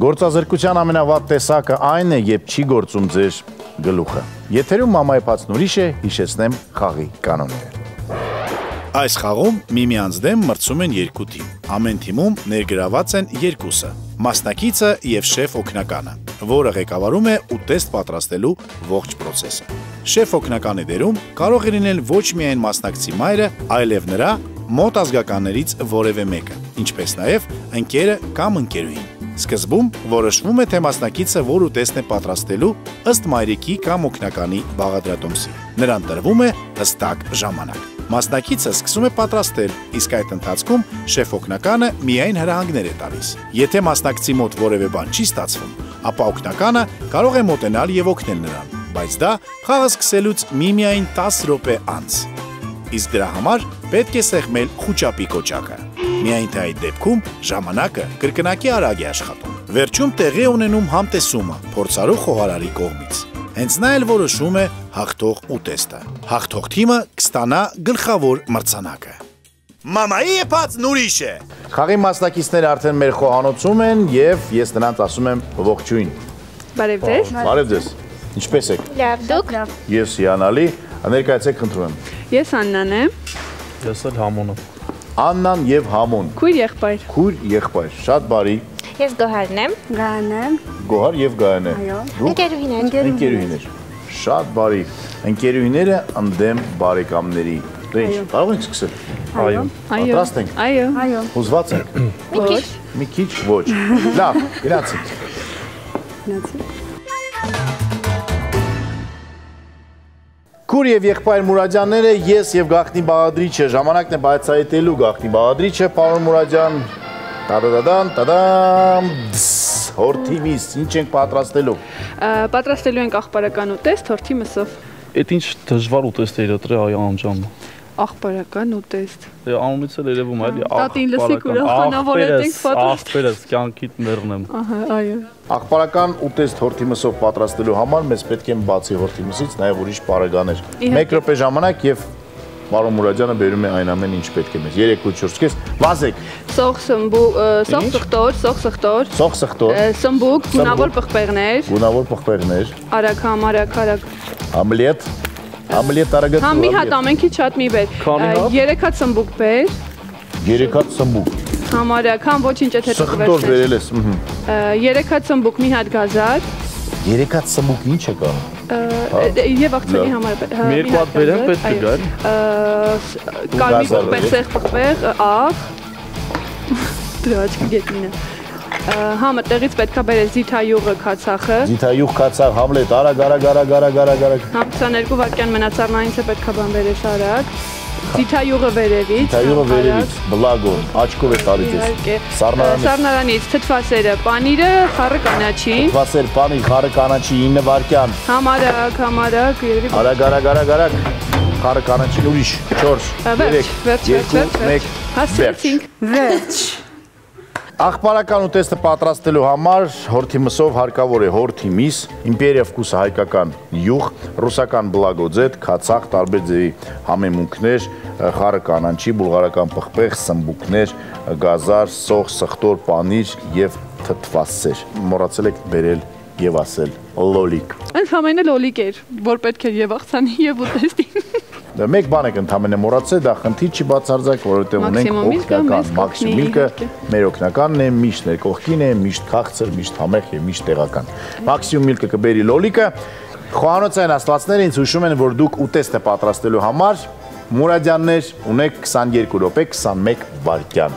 Գործազրկության ամենավատ տեսակը այն է, երբ չի գործում ձեր գլուխը։ Եթերում մամայի փածն ուրիշ է, հիշեցնեմ խաղի կանոնները։ Այս խաղում միմյանց դեմ մրցում են երկու թիմ։ Ամեն թիմում ներգրաված են երկուսը՝ մասնակիցը եւ շեֆ օգնականը, որը ղեկավարում է ուտեստ պատրաստելու ողջ process-ը։ Շեֆ օգնականի դերում կարող է լինել ոչ միայն մասնակցի մայրը, այլև նրա մոտ ազգականներից որևէ մեկը, ինչպես նաև ընկերը կամ ընկերուհին։ Սկզբում որոշվում է, թե մասնակիցը որ ուտեստն է պատրաստելու ըստ մայրիկի կամ օգնականի բաղադրատոմսի։ Նրան տրվում է հստակ ժամանակ։ Մասնակիցը սկսում է պատրաստել, իսկ այդ ընթացքում շեֆ օգնականը միայն հրահանգներ է տալիս։ Եթե մասնակցի մոտ որևէ բան չի ստացվում, ապա օգնականը կարող է մոտենալ եւ օգնել նրան, բայց դա խաղը սկսելուց միմիայն 10 րոպե անց։ Իսկ դրա համար պետք է սեղմել խուճապի կոճակը։ Միայն թե այդ դեպքում ժամանակը կրկնակի արագ է աշխատում։ Վերջում տեղի ունենում համտեսումը փորձարու խոհարարի կողմից։ Հենց նա էլ որոշում է հաղթող ուտեստը։ Հաղթող թիմը կստանա գլխավոր մրցանակը։ Մամայի փածն ուրիշ է։ Խաղի մասնակիցները արդեն մեր խոհանոցում են եւ ես նրանց ասում եմ ողջույն։ Բարև ձեզ։ Բարև ձեզ։ Ինչպե՞ս եք։ Լավ, դուք։ Ես հիանալի, ներկայացեք խնդրում եմ։ Ես Աննան եմ։ Ես էլ Համոնը։ Աննան եւ Համոն։ Քույր եղբայր։ Քույր եղբայր, շատ բարի։ Ես Գոհարն եմ։ Գայանն եմ։ Գոհար եւ Գայան է։ Այո։ Ընկերուհիներ։ Ընկերուհիներ։ Շատ բարի։ Ընկերուհիները ընդդեմ բարեկամների։ Դե ինչ, կարող ենք սկսել։ Այո։ Պատրաստ ենք։ Այո։ Այո։ Հուզված եք։ Մի քիչ ոչ։ Լավ, գնացինք։ Քուր եւ եղբայր Մուրադյանները, ես եւ գաղտնի բաղադրիչը, ժամանակն է բացահայտելու գաղտնի բաղադրիչը, պարոն Մուրադյան, տադադան, հորթի միս, ինչ ենք պատրաստելու։ Պատրաստելու ենք աղբարական ուտեստ հորթի մսով։ Այդ ինչ դժվար ուտեստ է դրել այ անջամ։ Աղբարական ուտեստ։ Դե անունից էլ երևում է, էլի Տատին լսիկ ուրախանավորել ենք պատրաստ։ Աղբերս կյանքիդ մեռնեմ։ Ահա, այո։ Աղբարական ուտեստ հորթի մսով պատրաստելու համար մեզ պետք է բացի հորթի մսից նաև ուրիշ պարագաներ։ 1 րոպե ժամանակ եւ պարոն Մուրադյանը բերում է այն ամեն ինչ պետք է մեզ։ 3-4 կես վազեք։ Սող սխտոր, Սող սխտոր։ սմբուկ, գունավոր պղպեղներ։ Գունավոր պղպեղներ։ Արագ, արագ։ Ամլետ։ Ամլետ արագ։ Համ մի հատ ամենքի շատ մի բեր։ 3 հատ սմբուկ բեր։ 3 հատ սմբուկ։ Համ արագ, համ ոչինչ եթե Սխտոր բերել ես։ 3 հատ սմբուկ, մի հատ գազար։ 3 հատ սմբուկ ինչ է կա։ Եվ աղցանի համար Մի երկու հատ բերեմ պետք է գար։ Կարմիր պղպեղ, սեղ պղպեղ, աղ։ Դրա աչքի գետնինը։ Համը տեղից պետքա բերել զիթայուղը քացախը։ Զիթայուղ քացախ, Համլետ, արագ։ Համ 22 վայրկյան մնացառնայինց է պետքա բան բերես արագ։ Զիթայուղը վերևից։ Զիթայուղը վերևից, բլագո, աչքով է տալիս ես։ Սառնարանից, թթվասերը, պանիրը, խառը կանաչին։ Թթվասեր, պանիր, խառը կանաչի 9 վայրկյան։ Համ արագ, Արագ։ Խառը կանաչին ուրիշ 4, 3, 2, 1, հասցրեցինք։ Վերջ։ Աղբարական ուտեստը պատրաստելու համար հորթի մսով հարկավոր է հորթի միս, իմպերիա վկուսը հայկական յուղ, ռուսական բլագոձետ, քացախ, տարբեր ձևի համեմունքներ, խառը կանաչի, բուլղարական պղպեղ, սմբուկներ, գազար, սող, սխտոր, պանիր եւ թթվասեր։ Մոռացել եք բերել եւ ասել լոլիկ։ Ընդհանրապես լոլիկ էր, որ պետք էր եւ աղցանի եւ ուտեստին։ Մեկ բան եք ընդամենը մոռացել, դա խնդիր չի բացարձակ, որովհետև ունենք օգնական, մաքսիմում միլկը մեր օգնականն է, միշտ ներկողքին է, միշտ քաղցր, միշտ համեղ եւ միշտ տեղական։ Մաքսիմում միլկը կբերի լոլիկը։ Խոհանոցային աստվածները ինձ հուշում են, որ դուք ուտեստ է պատրաստելու համար Մուրադյաններ ունեք 22 րոպե 21 վայրկյան։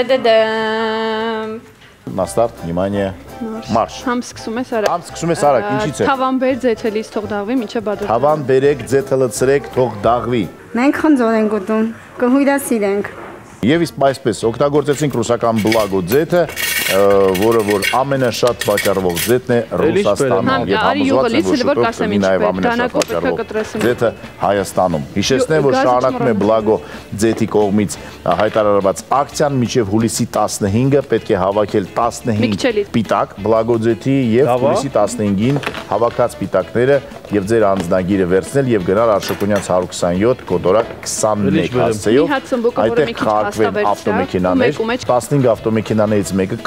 На старт, внимание, марш։ Համ սկսում ես արագ։ Համ սկսում ես արագ, ինչից է։ Թավան բեր ձեթելից թող դաղվի, միջը բادر։ Թավան բերեք, ձեթը լցրեք, թող դաղվի։ Մենք խնձոր ենք ուտում, կհույրասիրենք։ Եվ իսկ այսպես օգտագործեցինք ռուսական բլագո ձեթը, որը որ ամենաշատ վաճառվող ձեթն է Ռուսաստանում եւ համոզված եմ, որ նաև ամենաշատ վաճառվող ձեթը Հայաստանում։ Հիշեցնեմ, որ շարունակում է բլագո ձեթի կողմից հայտարարված ակցիան մինչև հուլիսի 15-ը պետք է հավաքել 15 պիտակ բլագո ձեթի եւ հուլիսի 15-ին հավաքած պիտակները եւ ձեր անձնագիրը վերցնել եւ գնալ Արշակունյաց 127 կոտորակ 21 հասցեով այդտեղ քարկվեն ավտոմեքենաներ 15 ավտոմեքենաներից մեկը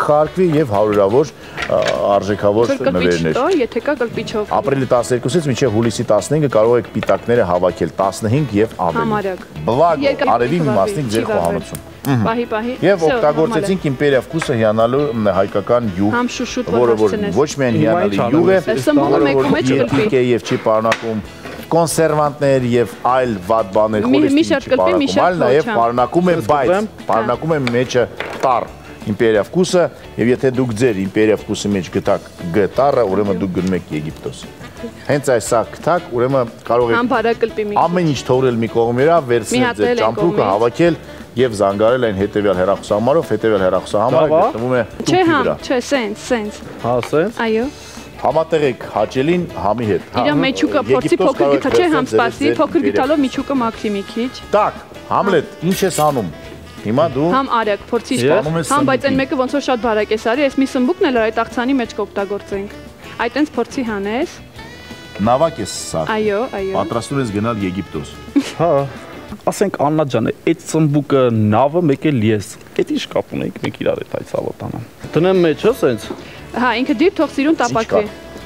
կխարկվի եւ հարյուրավոր արժեքավոր նվերներ։ Եթե կա կլպիչով։ Ապրիլի 12-ից մինչև հուլիսի 15-ը կարող եք պիտակները հավաքել 15 եւ ավելի։ Բլագ արևի մի մասնիկ ձեր խոհանոցում։ Պահի։ Եվ օգտագործեցինք Իմպերիա Ֆկուսը հիանալու հայկական յուղ, որը ոչ միայն հիանալի յուղ է, որը եւ չի պարունակում կոնսերվանտներ եւ այլ վատ բաներ խորհրդի պարունակում, այլ նաեւ պարունակում է բայց, պարունակում է մեջը տառ Իմպերիա Ֆկուսը եւ եթե դուք ձեր Իմպերիա Ֆկուսի մեջ գտաք G տառը, ուրեմն դուք գնում եք Եգիպտոս։ Հենց այս սա գտաք, ուրեմն կարող եք ամեն ինչ թողնել մի կողմերա, վերցնել ձեր ճամփրուկը, հավաքել եւ զանգարել այն հետեւյալ հեռախոսահամարով, հետեւյալ հեռախոսահամարը գտնվում է Չէ, չէ, սենց։ Հա, սենց։ Այո։ Համատեղեք հաճելին համի հետ։ Իրա մեջուկը փորձի փոքր գիթա, չէ, համ սպասի, փոքր գիթալով միջուկը մաքրի մի քիչ։ Տակ, Համլետ, ինչ ես անում։ Հիմա դու համ արեք, փորձի սպասում։ Համ բայց այն մեկը ոնց որ շատ բարակ է սարի, այս մի սմբուկն էլ այդ աղցանի մեջ կօգտագործենք։ Այդ այնց փորձի հանես։ Նավակ ես սա։ Այո։ Պատրաստում ես գնալ Եգիպտոս։ Հա։ Ասենք Աննա ջան, այդ ծմբուկը նավը մեկ էլ ես։ Այդ ինչ կապ ունենք մենք իրար հետ այդ սալոտանը։ Դնեմ մեջը սենց։ Հա, ինքը դիպ թող սիրուն տապակվի։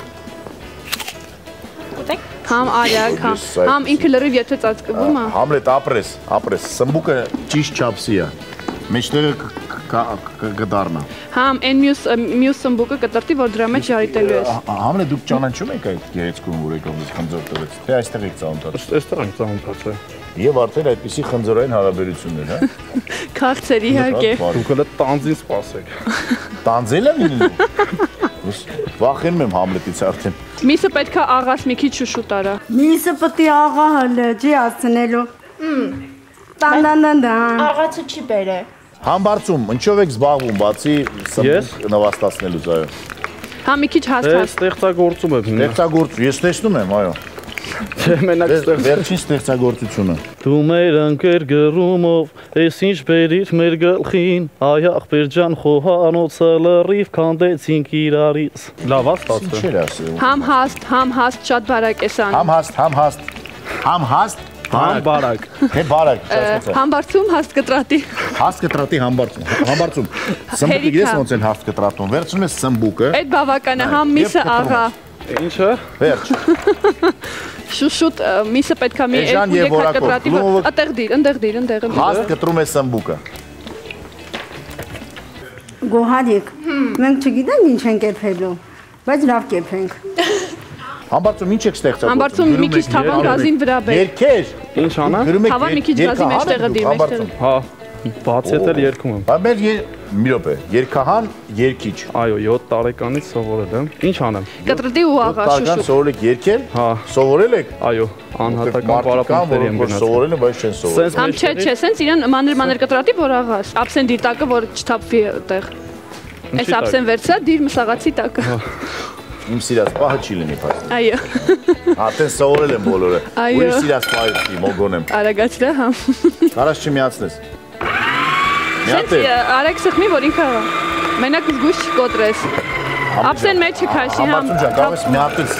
Համ արյակ, համ ինքը լրիվ եթե ծածկվում է։ Համլետ ապրես, սմբուկը ճիշտ չափսի է։ Մեջտեղը կդառնա։ Համ այն մյուս սմբուկը կտրտի, որ դրա մեջ ժարիտելու ես։ Համլետ դուք ճանաչում եք այդ գեղեցկուն որ եկավ դες խնձոր տվեց։ Թե այստեղ եք ծանոթացել։ Այստեղ ենք ծանոթացել։ Եվ արդեն այդպիսի խնձորային հարաբերություններ, հա։ Քաղցեր իհարկե։ Դուք հələ տանձին սպասեք։ Տանձել եմ ինձ։ Վախենում եմ Համլետից արդեն։ Միսը պետքա աղաս մի քիչ շուշուտ արա։ Միսը պետք է աղա հլջի ասնելու։ Տան։ Աղացը չի բերե։ Համբարձում, ինչով եք զբաղվում, բացի սմբուկ նվաստացնելուց, այո։ Հա մի քիչ հաստ։ Ստեղծագործում եմ։ Ստեղծագործում, ես տեսնում եմ, այո։ Չէ, մենակ վերջին ստեղծագործությունը։ Դու մեր ընկեր գրումով, ես ինչ բերիր մեր գլխին, այ ախպեր ջան խոհանոցը լրիվ քանդեցինք իրարից։ Լավ է ստացել։ Ինչ էր ասել։ Համ հաստ, շատ բարակ ես անում։ Համ հաստ։ Համ բարակ։ Թե բարակ, չասացա։ Համբարձում հաստ կտրատի։ Հաստ կտրատի համբարձում։ Սմբուկը գիտես ոնց են հաստ կտրատում։ Վերցնում ես սմբուկը։ Այդ բավական է, համ միսը աղա։ Ինչը։ Վերջ։ Շուշուտ միսը պետքա մի 2-3 հատ կտրատի, ընդեղ դիր։ Հաստ կտրում է սմբուկը։ Գոհարիկ, մենք չգիտենք ինչ ենք կեփելու, բայց լավ կեփենք։ Համբարձում ինչ եք ստեղծագործում։ Համբարձում մի քիչ թավան գազին վրա բեր։ Երկեր։ Ինչ անա։ Թավան մի քիչ գազի մեջտեղը դի։ Հա, բացի էլ երկում եմ։ Բա մեր մի րոպե, երկհան, երկիչ։ Այո, 7 տարեկանից սովորել եմ։ Ինչ անեմ։ Կտրտի ու աղա շուշուտ։ Սովորել եք երկել։ Հա։ Սովորել եք։ Այո, անհատական պարապմունքների եմ գնացել։ Սովորել են, բայց չեն սովորել։ Համ չէ, սենց իրան մանր կտրատի, որ աղաս։ Ափսեն դիր տակը, որ չթափվի այդտեղ։ Այս ափսեն վերցա, դիր մսաղացի տակը։ Իմ սիրած պահը չի լինի բայց։ Այո։ Արդեն սովորել եմ բոլորը։ Ուրիշ սիրած պահը չի, մոգոն եմ։ Արագացրա, հա։ Կարաս չմիացնես։ Սենց արագ սխմի, որ ինքը մենակ զգույշ չկոտրես։ Ափսեն մեջը քաշի, համ։ Համբարձում ջան, կարող ես միատես։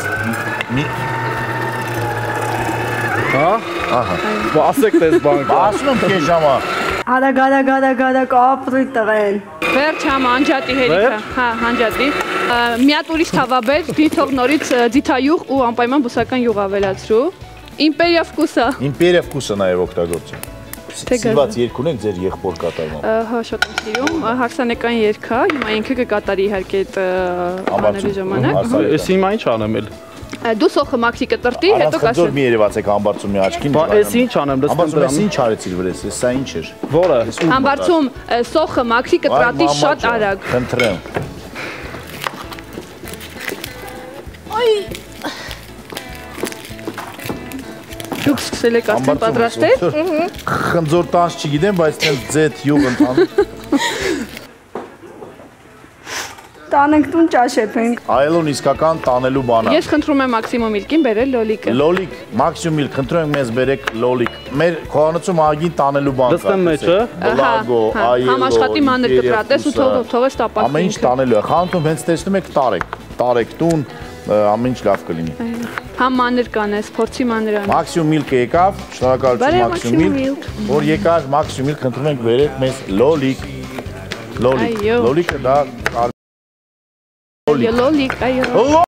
Հա։ Ահա։ Ասեք դες բան։ Ասում եմ քեզ ժամա։ Արագ ապրի տղեն։ Վերջ համ անջատի հերիքա, հա, անջատի։ Մի հատ ուրիշ թավաբեր, դի թող նորից ձիթայուղ ու անպայման բուսական յուղ ավելացրու։ Իմպերիա Ֆկուսը։ Իմպերիա Ֆկուսը նաև օգտագործում։ Սիլված երգ ունեք ձեր եղբոր կատարման։ Հա, շատ եմ սիրում, հարսանեկան երգ է, հիմա ինքը կկատարի իհարկե այդ անելու ժամանակ։ Էս հիմա ինչ անեմ էլ։ Դու սոխը մաքսի կտրտի, հետո կասեմ։ Խնձոր մի երևացեք համբարձում մի աչքին։ Բա էս ինչ անեմ, լսում դրամ։ Ինչ արեցիր վրես, սա ինչ էր։ Որը։ Համբարձում սոխը մաքսի կտրատի շատ արագ։ Խնդրեմ։ Դուք սկսել եք արդեն պատրաստել։ Խնձոր տանց չգիտեմ, բայց տենց ձեթ յուղ ընթանում։ Տանենք տուն ճաշեպենք։ Այլոն իսկական տանելու բան է։ Ես խնդրում եմ Մաքսիմում Միլկին բերել լոլիկը։ Լոլիկ, Մաքսիմում Միլկ, խնդրում եմ մեզ բերեք լոլիկ։ Մեր խոհանոցում ագին տանելու բան կա։ Դստեմ մեջը։ Բլագո, այելո։ Համ աշխատի մանր կտրատես ու թողես տապակվի։ Ամեն ինչ տանելու է։ Խանութում հենց տեսնում եք տարեք տուն, ամեն ինչ լավ կլինի։ Համ մանր կանես, փորձի մանր անես։ Մաքսիմում Միլկը եկավ, շնորհակալություն Մաքսիմում Միլկ, որ եկավ Մաքսիմում Միլկ, խնդրում ենք բերեք մեզ լոլիկ։ Լոլիկ։ Այո։ Լոլիկը դա Լոլիկ, այո։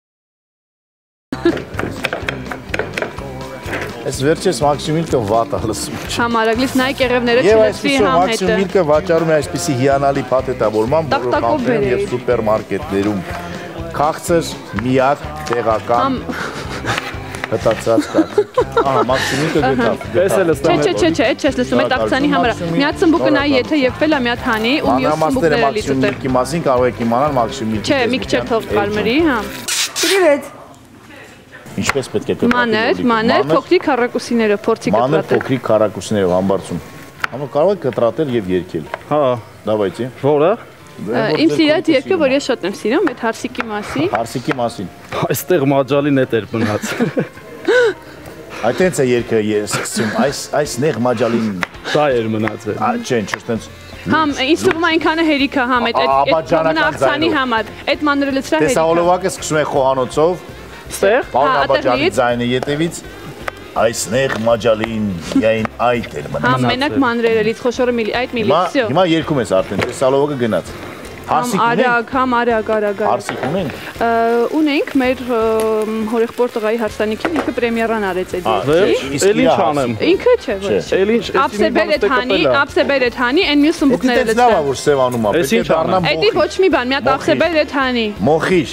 Այս վերջես Մաքսիմիլկը վատ է լսում։ Համարագլից նայ կեղևները Եվ չլսվի այսպեսով համ հետը։ Մաքսիմիլկը վաճառում է այսպիսի հիանալի փաթեթավորման, որը Տախտակով խնդրեմ բերեի։ եւ սուպերմարկետներում քաղցր միակ տեղական հտացած կա։ Ահա Մաքսիմիլկը գտավ։ Էս էլ Չէ, այդ չես լսում, այդ աղցանի համարը։ Միած սմբուկը նայ եթե եփվել է միած հանի ու մյուս Մանրամասները սմբուկները լիցուտե։ Մաքսիմիլկի մասին կարող եք իմանալ Մաքսիմիլկի։ Չէ, մի քիչ թող կարմրի, հա։ Привет։ Ինչպես պետք է կտրատել։ Մանր, փոքրիկ քառակուսիներով, փորձի Մանր կտրատել։ փոքրիկ քառակուսիներով համբարձում։ Համը կարող եք կտրատել եւ երգել։ Հա, Давайте։ որը։ Իմ սիրած երկը, որ ես շատ եմ սիրում, այդ հարսիկի մասին։ Հարսիկի մասին։ Այստեղ մաջալի նետեր մնաց։ Այդտենց է երկը ես սկսում, այս նեղ մաջալին։ Դա էր մնացել։ Չէ, չստենց։ Համ, ինձ թվում է այնքանը հերիք է համ, այդ Աբաջանական աղցանի ձայնով։ համար։ Այդ մանրը լցրա հերիք է։ Տեսահոլովակը սկսում է խոհանոցով, Ստեղ։ Պարոն Հա, Աբաջանի ատեղից։ ձայնը ետևից, այս նեղ մաջալին միայն այդ էր մնաց։ Համ մենակ մանրերը լից խոշորը այդ միլի, всё։ Հիմա երկում ես արդեն, տեսահոլովակը գնաց։ Հարսիկ ունենք։ Համ արագ։ Հարսիկ ունենք։ Ունենք մեր հորեղբոր տղայի հարսանիքին ինքը պրեմիերան արեց այդ երկի։ Էլ ինչ անեմ։ Ինքը չէ, ոչ։ Էլ ինչ, Ապսեբեր էդ հանի, այն մյուս սմբուկները Դից լավ է լցրա։ որ սևանում է, պետք է դառնամ Էդի ոչ մի բան, մի հատ ապսեբեր էդ հանի։ մոխիր։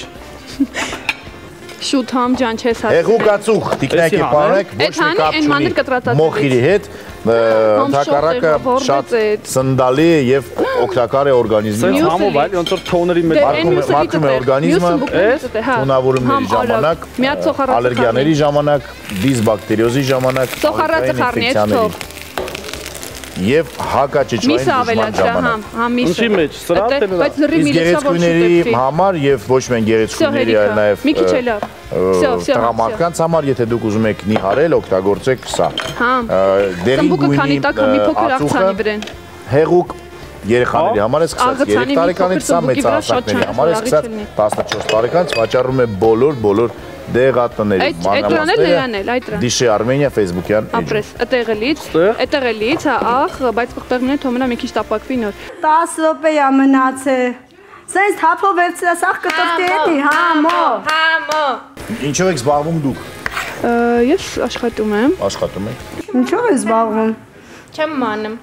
Շուտ համ ջան չես հասցնել։ Հեղուկացուխ, տիկնայք է պարոնեք, ոչ մի հանի, կապ այն մանր կտրատածներից։ չունի մոխիրի հետ, ընդհակառակը շատ սնդալի է եւ օգտակար է օրգանիզմի Սենց համար։ համով այլ ոնց որ թոների մեջ Մաքրում է օրգանիզմը, թունավորումների ժամանակ, ալերգիաների ժամանակ, դիսբակտերիոզի ժամանակ, Սոխառածը խառնի այդ թող։ եւ հակաճճվային Միսը բուժման ավելացրա, ժամանակ։ համ միսը։ Ինչի մեջ, սրատ թե Բայց լրի Իսկ միլիցա որ գեղեցկուների շուտ համար եւ ոչ միայն գեղեցկուների, այլ նաեւ Մի քիչ էլ լավ։ տղամարդկանց համար, եթե դուք ուզում եք նիհարել, օգտագործեք սա։ Հա։ Դեղին Սմբուկը քանի գույնի տակ մի փոքր աղցանի վրան։ հեղուկ երեխաների համար է սկսած 3 տարեկանից սա մեծ հասակների համար է սկսած 14 տարեկանից վաճառում է բոլոր դեղատները Դիշե Արմենիա Facebook-յան Ապրես, այդտեղելից, հա, ախ, բայց պղպեղմինը թոմնա մի քիչ տապակվի նոր։ 10 րոպե է մնացել։ Սենց թափով վերցրա, սաղ կտրտի էդի, համո։ Ինչով եք զբաղվում դուք։ Ես աշխատում եմ։ Աշխատում եք։ Ինչով ես զբաղվում։ Չեմ մանում։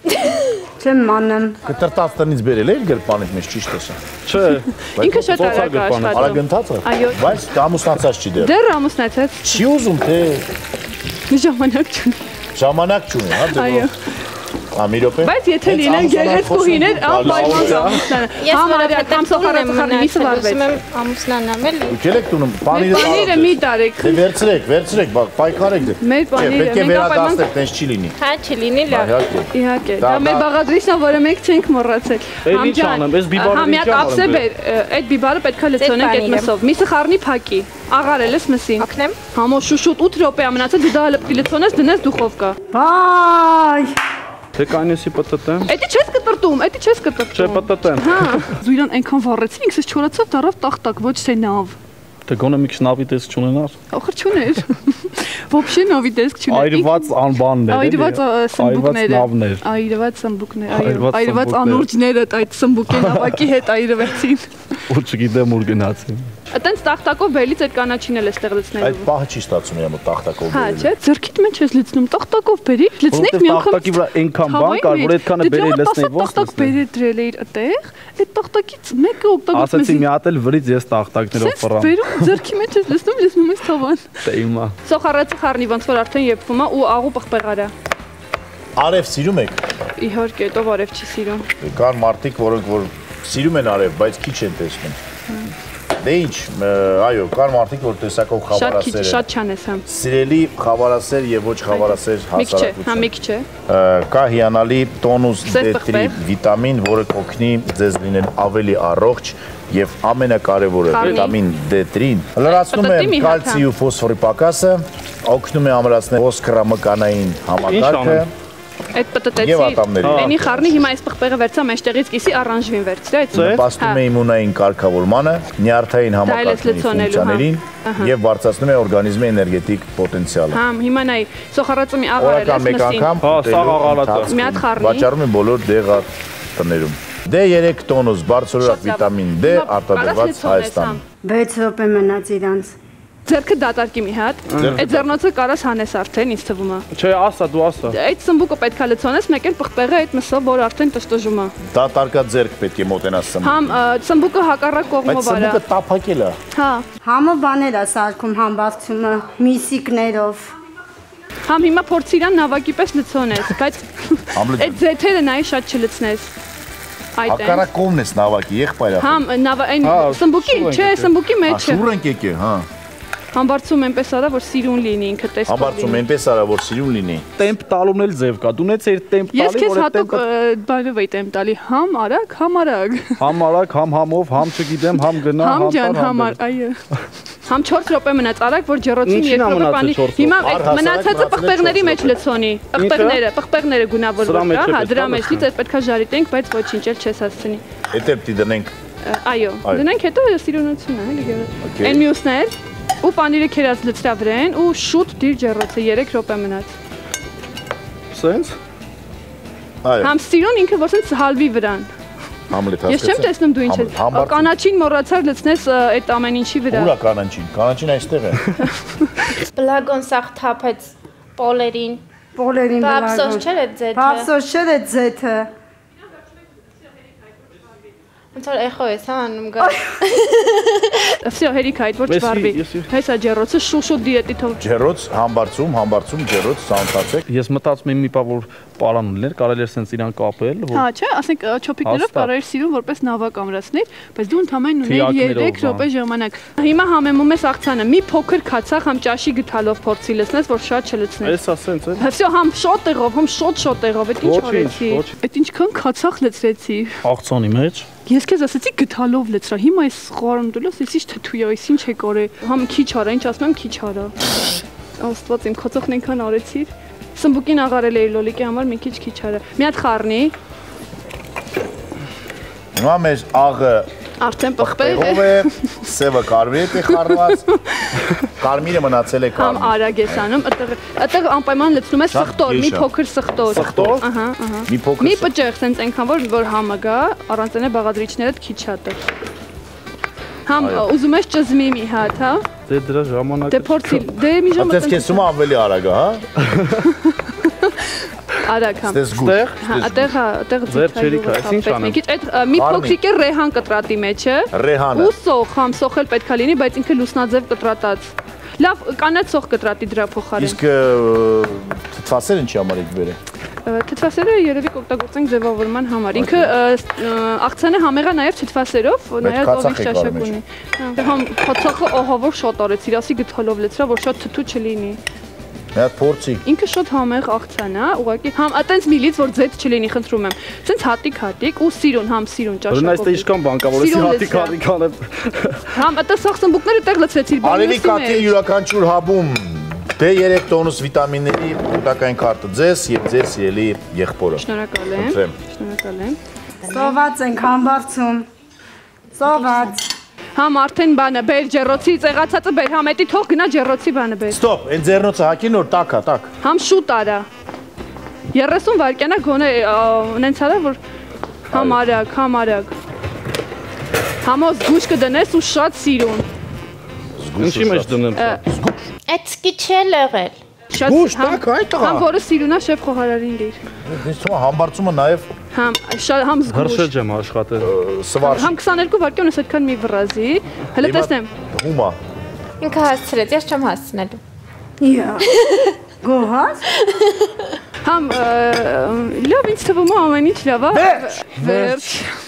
Չեմ մանում։ Կտրտած տնից բերել եք գրպանից մեջ ճիշտ է սա։ Չէ։ Ինքը շատ արագ է աշխատում։ Արագընթաց է։ Այո։ Բայց ամուսնացած չի դեռ։ Դեռ ամուսնացած Չի ուզում թե ժամանակ չունի։ ժամանակ չունի, հա Այո։ Մի րոպե։ Բայց եթե լինեն գեղեցկուհիներ, անպայման կամուսնանա։ Ես Համ որովհետև արագ, համ սոխառածը խառնի, միսը վարվեց։ Ուզում եմ ամուսնանամ էլի։ Դուք եք տունում Պանիրը մի տարեք։ Դե վերցրեք, պայքարեք դե։ Մեր պանիրը, Պետք է մենք անպայման վերադասեք, տենց չի լինի։ Հա, չլինի լավ։ Իհարկե։ Իհարկե, դա մեր բաղադրիչն է, որը մենք չենք մոռացել։ Էլ ինչ անեմ, այս բիբարը Հա, մի ինչ հատ անեմ, ապսեբեր, այդ բիբարը պետքա լցոնենք այդ մսով։ Միսը խառնի փակի։ Աղարել ես մսին։ Օգնեմ։ Համո շուշուտ 8 րոպե է մնացել, դու դա լպկի լցոնես, դնես դուխովկա։ Վայ։ Թե կանեսի պտտեմ։ Էդի չես կտրտում։ Չէ պտտեմ։ Հա, զույրան այնքան վառեցին, ինքսս չորացավ դարավ տախտակ, ոչ թե նավ։ Թե գոնե մի քիչ նավի տեսք չունենար։ Ախր չուներ։ Ոբշե նավի տեսք չուներ։ Այրված անբաններ։ Այրված սմբուկները։ նավներ։ Այրված սմբուկներ, այո։ Այրված Այրված սմբուկներ։ անուրջները այդ սմբուկի նավակի հետ այրվեցին։ Ու չգիտեմ ուր գնացին։ Այդտենց տախտակով բերից այդ կանաչին էլ էստեղ Այդ լցնելու։ պահը չի ստացվում իմ տախտակով Հա, բերել։ չէ, ձեռքիդ մեջ ես լցնում, տախտակով բերի, լցնեք մի անգամ։ Տախտակի վրա այնքան բան կար, որ այդքանը բերել լցնեի ոնց տախտակ բերել դրել էիր այդտեղ, այդ տախտակից մեկը օգտագործում Ասացի մի հատ էլ վրից ես տախտակներով ֆռամ։ Բերում ձեռքի մեջ ես լցնում ես թավան։ Դե իմա։ Սոխառածը խառնի ոնց որ արդեն եփվում է ու աղու պղպեղարա։ Արև սիրում եք։ Իհարկե, ով արև չի սիրում։ Կան մարդիկ, որոնք որ սիրում են արև, բայց քիչ են տեսնում։ Դե ինչ, այո, կան մարդիկ, որ տեսակով խավարասեր են։ Շատ չան ես համ։ Սիրելի խավարասեր եւ ոչ խավարասեր Հա, մի քիչ է։ Կա հիանալի տոնուս Սև D3 վիտամին, որը կօգնի ձեզ լինել ավելի առողջ եւ ամենակարևորը վիտամին D3-ին լրացնում է կալցիի ու ֆոսֆորի պակասը, օգնում է ամրացնել ոսկրամկանային համակարգը Այդ պտտեցի։ Եվ ատամների։ Այնի խառնի հիմա այս պղպեղը վերցա մեջտեղից կիսի առանջվին վերցրեց։ Նպաստում է իմունային կարգավորմանը, նյարդային համակարգի ֆունկցիաներին եւ բարձրացնում է օրգանիզմի էներգետիկ պոտենցիալը։ Հա, հիմա նայ, սոխառածը մի աղարել Օրական մեկ անգամ մի հատ խառնի։ վաճառում է բոլոր դեղատ տներում։ D3 տոնուս բարձրորակ վիտամին D արտադրված Հայաստան։ 6 րոպե մնաց իրանց։ Ձերքը դատարկի մի հատ։ Այդ ձեռնոցը կարաս հանես արդեն, ինձ թվում է։ Չէ, ասա, դու ասա։ Այդ սմբուկը պետքա լցոնես, մեկ էլ պղպեղը այդ մսով, որ արդեն տշտժում է։ Դատարկա ձերք պետք է մոտենաս սմբուկ։ Համ սմբուկը հակառակ կողմով արա։ Սմբուկը տափակել է։ Հա։ Համը բաներ է սարքում համբարձումը միսիկներով։ Համ հիմա փորձի իրան նավակի պես լցոնես, բայց այդ ձեթերը նայ շատ չլցնես։ Այդ է։ Հակառակ կողմն ես նավակի, եղբայր։ Համ այն սմբուկի, չէ, սմբուկի մեջ է։ Շուռ ենք եկե, հա։ Համբարձում այնպես արա, որ սիրուն լինի ինքը տեսքով։ Համբարձում այնպես արա, որ սիրուն լինի։ Տեմպ տալուն էլ ձև կա։ Դու նենց էր տեմպ Ես տալի, քեզ որ այդ հատուկ տեմպը բայվև էի տեմ տալի, համ արագ, համ արագ։ համ արագ, համ համով, համ չգիտեմ, համ գնա, Համ ջան, համ այո։ Համ 4 րոպե մնաց արագ, որ ջեռոցին 2 րոպե բանի։ Հիմա այդ մնացածը պղպեղների մեջ լցոնի։ Պղպեղները գունավորված կա, հա, դրա մեջ դից պետքա ժարիտենք, բայց ոչինչ էլ չես հասցնի։ Էտեր պիտի դնենք։ Այո, դնենք հետո սիրունությունը, էլի։ Այն մյուսներ ու պանիրը քերած լցրա վրան ու շուտ դիր ջեռոցը 3 րոպե մնաց։ Սենց։ Այո։ Համ սիրուն ինքը որ սենց հալվի վրան։ Համլետ Ես չեմ տեսնում դու ինչ ես։ Կանաչին մոռացար լցնես այդ ամեն ինչի վրա։ Ուրա կանաչին։ Կանաչին այստեղ է։ Բլագոն սաղ թափեց պոլերին։ Պոլերին Բաբսոս չէր այդ ձեթը։ Բաբսոս չէր այդ ձեթը։ Ոնց որ էխո ես հա անում գա։ Всё, հերիք այդ որ չվարվի։ Հեսա ջեռոցը շուշուտ դիետի թող։ Ջեռոց, համբարձում, ջեռոց, սանտացեք։ Ես մտածում եմ մի բա որ պարան ուներ, կարելի է սենց իրան կապել, Հա, չէ, ասենք չոփիկներով կարելի սիրուն որպես նավակ ամրացնել, բայց դու ընդամենն ուներ 3 րոպե ժամանակ։ Հիմա համեմում ես աղցանը, մի փոքր քացախ համ ճաշի գթալով փորձի լցնես, որ շատ չլցնես։ Էսա սենց է։ Всё, համ շոտ տեղով, համ շոտ տեղով, այդ ինչ արեցի։ Այդ ինչքան քացախ լցրեցի։ Աղցանի մեջ։ Ես քեզ ասացի գթալով լցրա։ Հիմա այս խորում դուլոս, ես ինչ թթույա, այս ինչ է կորե։ Համ քիչ արա, ինչ ասում եմ, քիչ արա։ Աստված իմ քոցոխն այնքան արեցիր։ Սմբուկին աղարել էի լոլիկի համար մի քիչ արա։ Մի հատ խառնի։ Հիմա մեր աղը Արդեն պղպեղ ով է, սևը կարմիր է խառնված, կարմիրը մնացել է Համ կարմիր։ արագ ես անում, այդտեղ անպայման լցնում ես սխտոր, մի փոքր սխտոր։ Սխտոր։ Ահա։ Մի փոքր Մի պճեղ սենց այնքան որ համը գա, առանց այնե բաղադրիչներդ քիչ հատը։ Համ ուզում ես ճզմի մի հատ, հա։ Դե դրա ժամանակը։ Դե փորձի, դե մի ժամ։ Այդպես կեսում ավելի արագ է, հա։ Արագ համ։ Ստես գուշ։ Հա, այդտեղ Ձեր չերիքա, այս ինչ անեմ։ Մի քիչ այդ մի փոքրիկ է ռեհան կտրատի մեջ է։ Ռեհանը։ Ու սոխ, համ սոխել պետքա լինի, բայց ինքը լուսնաձև կտրատած։ Լավ, կանաչ սոխ կտրատի դրա փոխարեն։ Իսկ թթվասեր ինչի համար եք բերել։ Թթվասերը երևի կօգտագործենք ձևավորման համար։ Ինքը աղցանը համեղա նաև թթվասերով, նաև ովիչ ճաշակ ունի։ Համ փոթոխը ահավոր շատ արեցիր, ասի գթալով լցրա, որ շատ թթու չլինի։ Մի հատ փորձի։ Ինքը շատ համեղ աղցան է, ուղղակի համ այտենց միլից որ ձեթ չլինի, խնդրում եմ։ Սենց հատիկ ու սիրուն, համ սիրուն ճաշակով։ Որն այստեղ իշքան բան կա, որ էսի հատիկ անեմ։ Համ այտե սաղ սմբուկները տեղ լցրեցիր, Արևի կատի յուրաքանչյուր հաբում D3 տոնուս վիտամինների օգտակային քարտը ձեզ եւ ձեր սիրելի եղբորը։ Շնորհակալ եմ։ Շնորհակալ եմ։ Սոված ենք համբարձում։ Սոված։ Համ արդեն բանը բեր ջեռոցի ծեղացածը բեր, համ էտի թող գնա ջեռոցի բանը բեր։ Ստոպ, այն ձեռնոցը հակի նոր տակա, տակ։ Համ շուտ արա։ 30 վայրկյանա գոնե նենց արա որ համ արագ։ Համոս գուշ կդնես ու շատ սիրուն։ Ինչի մեջ դնեմ։ Այդ սկի չել եղել։ Գուշ, տակ, այդ տղա։ Համ որը սիրունա շեֆ խոհարարին դիր։ Դες թվում համբարձումը նաեւ Համ զգուշ։ Հրշեջ եմ աշխատել։ սվարշ։ Համ 22 վայրկյան ես այդքան մի վրազի։ Հələ տեսնեմ։ Հումա։ Ինքը հասցրեց, ես չեմ հասցնելու։ Իա։ Գոհաս։ Համ լավ ինձ թվում է ամեն ինչ լավ է։ Վերջ։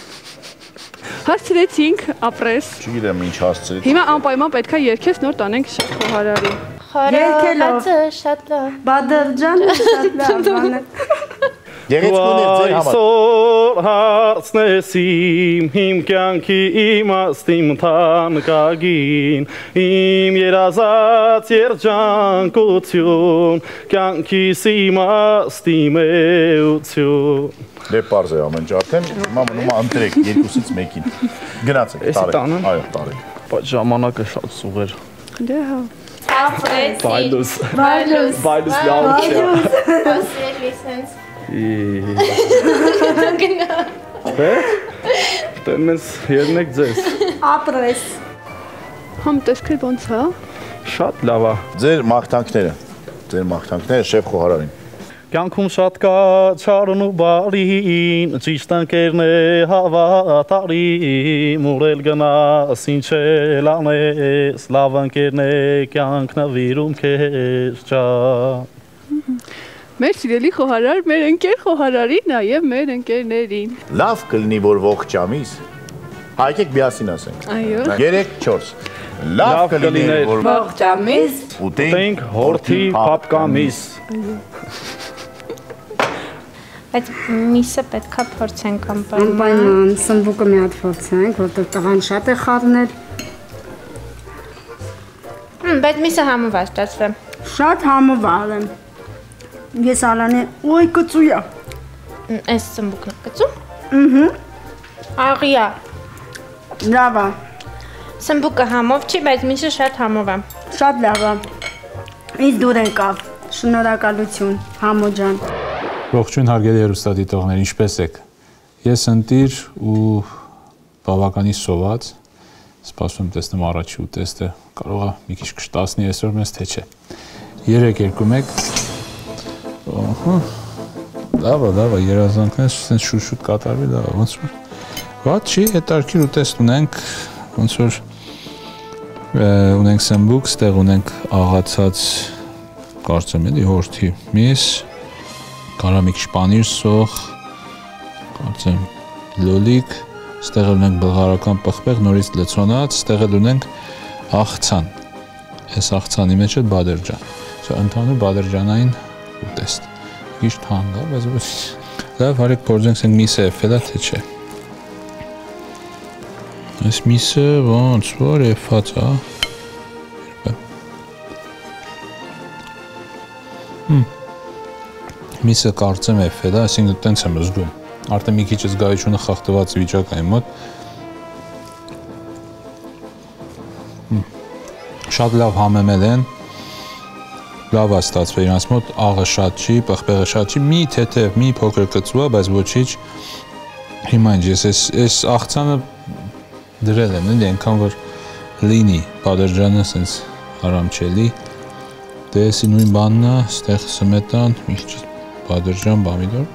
Հասցրեցինք ապրես։ Չգիտեմ ինչ հասցրեց։ Հիմա անպայման պետքա երկես նոր տանենք շեֆ խոհարարի։ Խորը շատ լավ։ Բադրջան շատ լավ բան է։ Գեղեցկուներ ձեր համար։ Այսօր հարցնես իմ կյանքի իմաստիմ թանկագին, իմ երազած երջանկություն, կյանքիս իմաստիմ էություն։ Դե պարզ է ամեն ինչ արդեն, հիմա մնում է ընտրեք երկուսից մեկին։ Գնացեք, տարեք։ Այո, տարեք։ Բայց ժամանակը շատ սուղ էր։ Դե հա։ Բայլուս լավ չէ։ Ասել լիսենց։ Տեն մեզ ելնեք ձեզ։ Ապրես։ Համ տեսքեր ոնց է։ Շատ լավ է։ Ձեր մաղթանքները շեֆ խոհարարին։ Կյանքում շատ կա չարն ու բարին, ճիշտ ընկերն է հավատարիմ, ուր էլ գնաս ինչ էլ անես, լավ ընկերն է կյանք նվիրում քեզ ջան։ Մեր սիրելի խոհարար, մեր ընկեր խոհարարին, նաև մեր ընկերներին։ Լավ կլինի, որ ողջ ամիս։ Հայկեք միասին ասենք։ Այո։ 3-4 Լավ կլինի, որ Ողջ ամիս Ուտենք հորթի փապկամիս։ Բայց միսը պետքա փորձենք անպայման։ անպայման սմբուկը մի հատ փորձենք, որտեղ տղան շատ է խառնել։ Բայց միսը համոված դասվեմ։ Շատ համովար եմ։ Ես Ալանի, ոյ կծույա։ Այս սմբուկն է կծում։ Աղիա։ Լավ է, Սմբուկը համով չի, բայց միսը շատ համով է։ շատ լավ է։ Ինձ դուր եկավ։ Շնորհակալություն, Համո ջան։ Ողջույն հարգելի հեռուստադիտողներ, ինչպե՞ս եք։ Ես ընտիր ու բավականին սոված, սպասում եմ տեսնեմ առաջի ուտեստը կարող է մի քիչ կշտացնի այսօր մեզ, թե չէ։ 3-2-1 Լավ է, երազանքներս սենց շուտ կատարվի, լավ է, ոնց որ վատ չի, հետարքիր ուտեստ ունենք, ոնց որ ունենք սմբուկ, ստեղ ունենք աղացած կարծեմ էլի հորթի միս, կարա մի քիչ պանիր սոխ, կարծեմ լոլիկ, ստեղ ունենք բլղարական պղպեղ, նորից լցոնած, ստեղ ունենք աղցան, այս աղցանի մեջ է բադերջան, ընդհանուր բադերջանային ուտեստ, քիչ թանկ է, բայց լավ, հարեք փորձենք սենք միսը էֆել է, թե չէ։ Այս միսը ոնց որ էֆած է, Միսը կարծեմ էֆել է, այսինքն տենց եմ զգում, արդեն մի քիչ զգայությունը խախտված վիճակ է իմ մոտ, շատ լավ համեմել են, լավ է ստացվել իրանց մոտ, աղը շատ չի, պղպեղը շատ չի, մի թեթև, մի փոքր կծուա, բայց ոչինչ, հիմա ինչ ես այս աղցանը դրել եմ, էլի այնքան որ լինի, բադերջանը սենց հարամ չելի, դե էսի նույն բանն է, ստեղ սմետան, մի քիչ բադերջան, բամիդոր,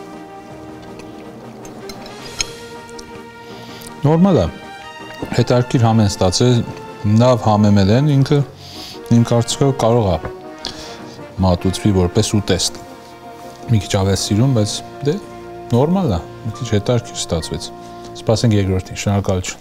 նորմալ է, հետարքիր համ են ստացել, լավ համեմել են, ինքը իմ կարծիքով կարող է մատուցվի որպես ուտեստ, մի քիչ ավել սիրում, բայց դե նորմալ է, մի քիչ հետարքիր ստացվեց, սպասենք երկրորդին, շնորհակալություն։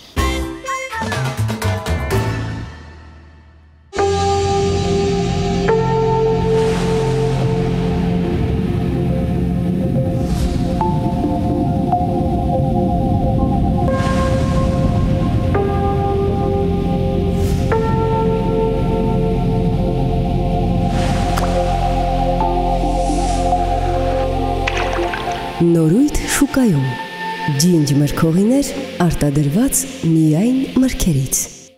Նորույթ շուկայում, ջինջ մրգողիներ արտադրված միայն մրգերից։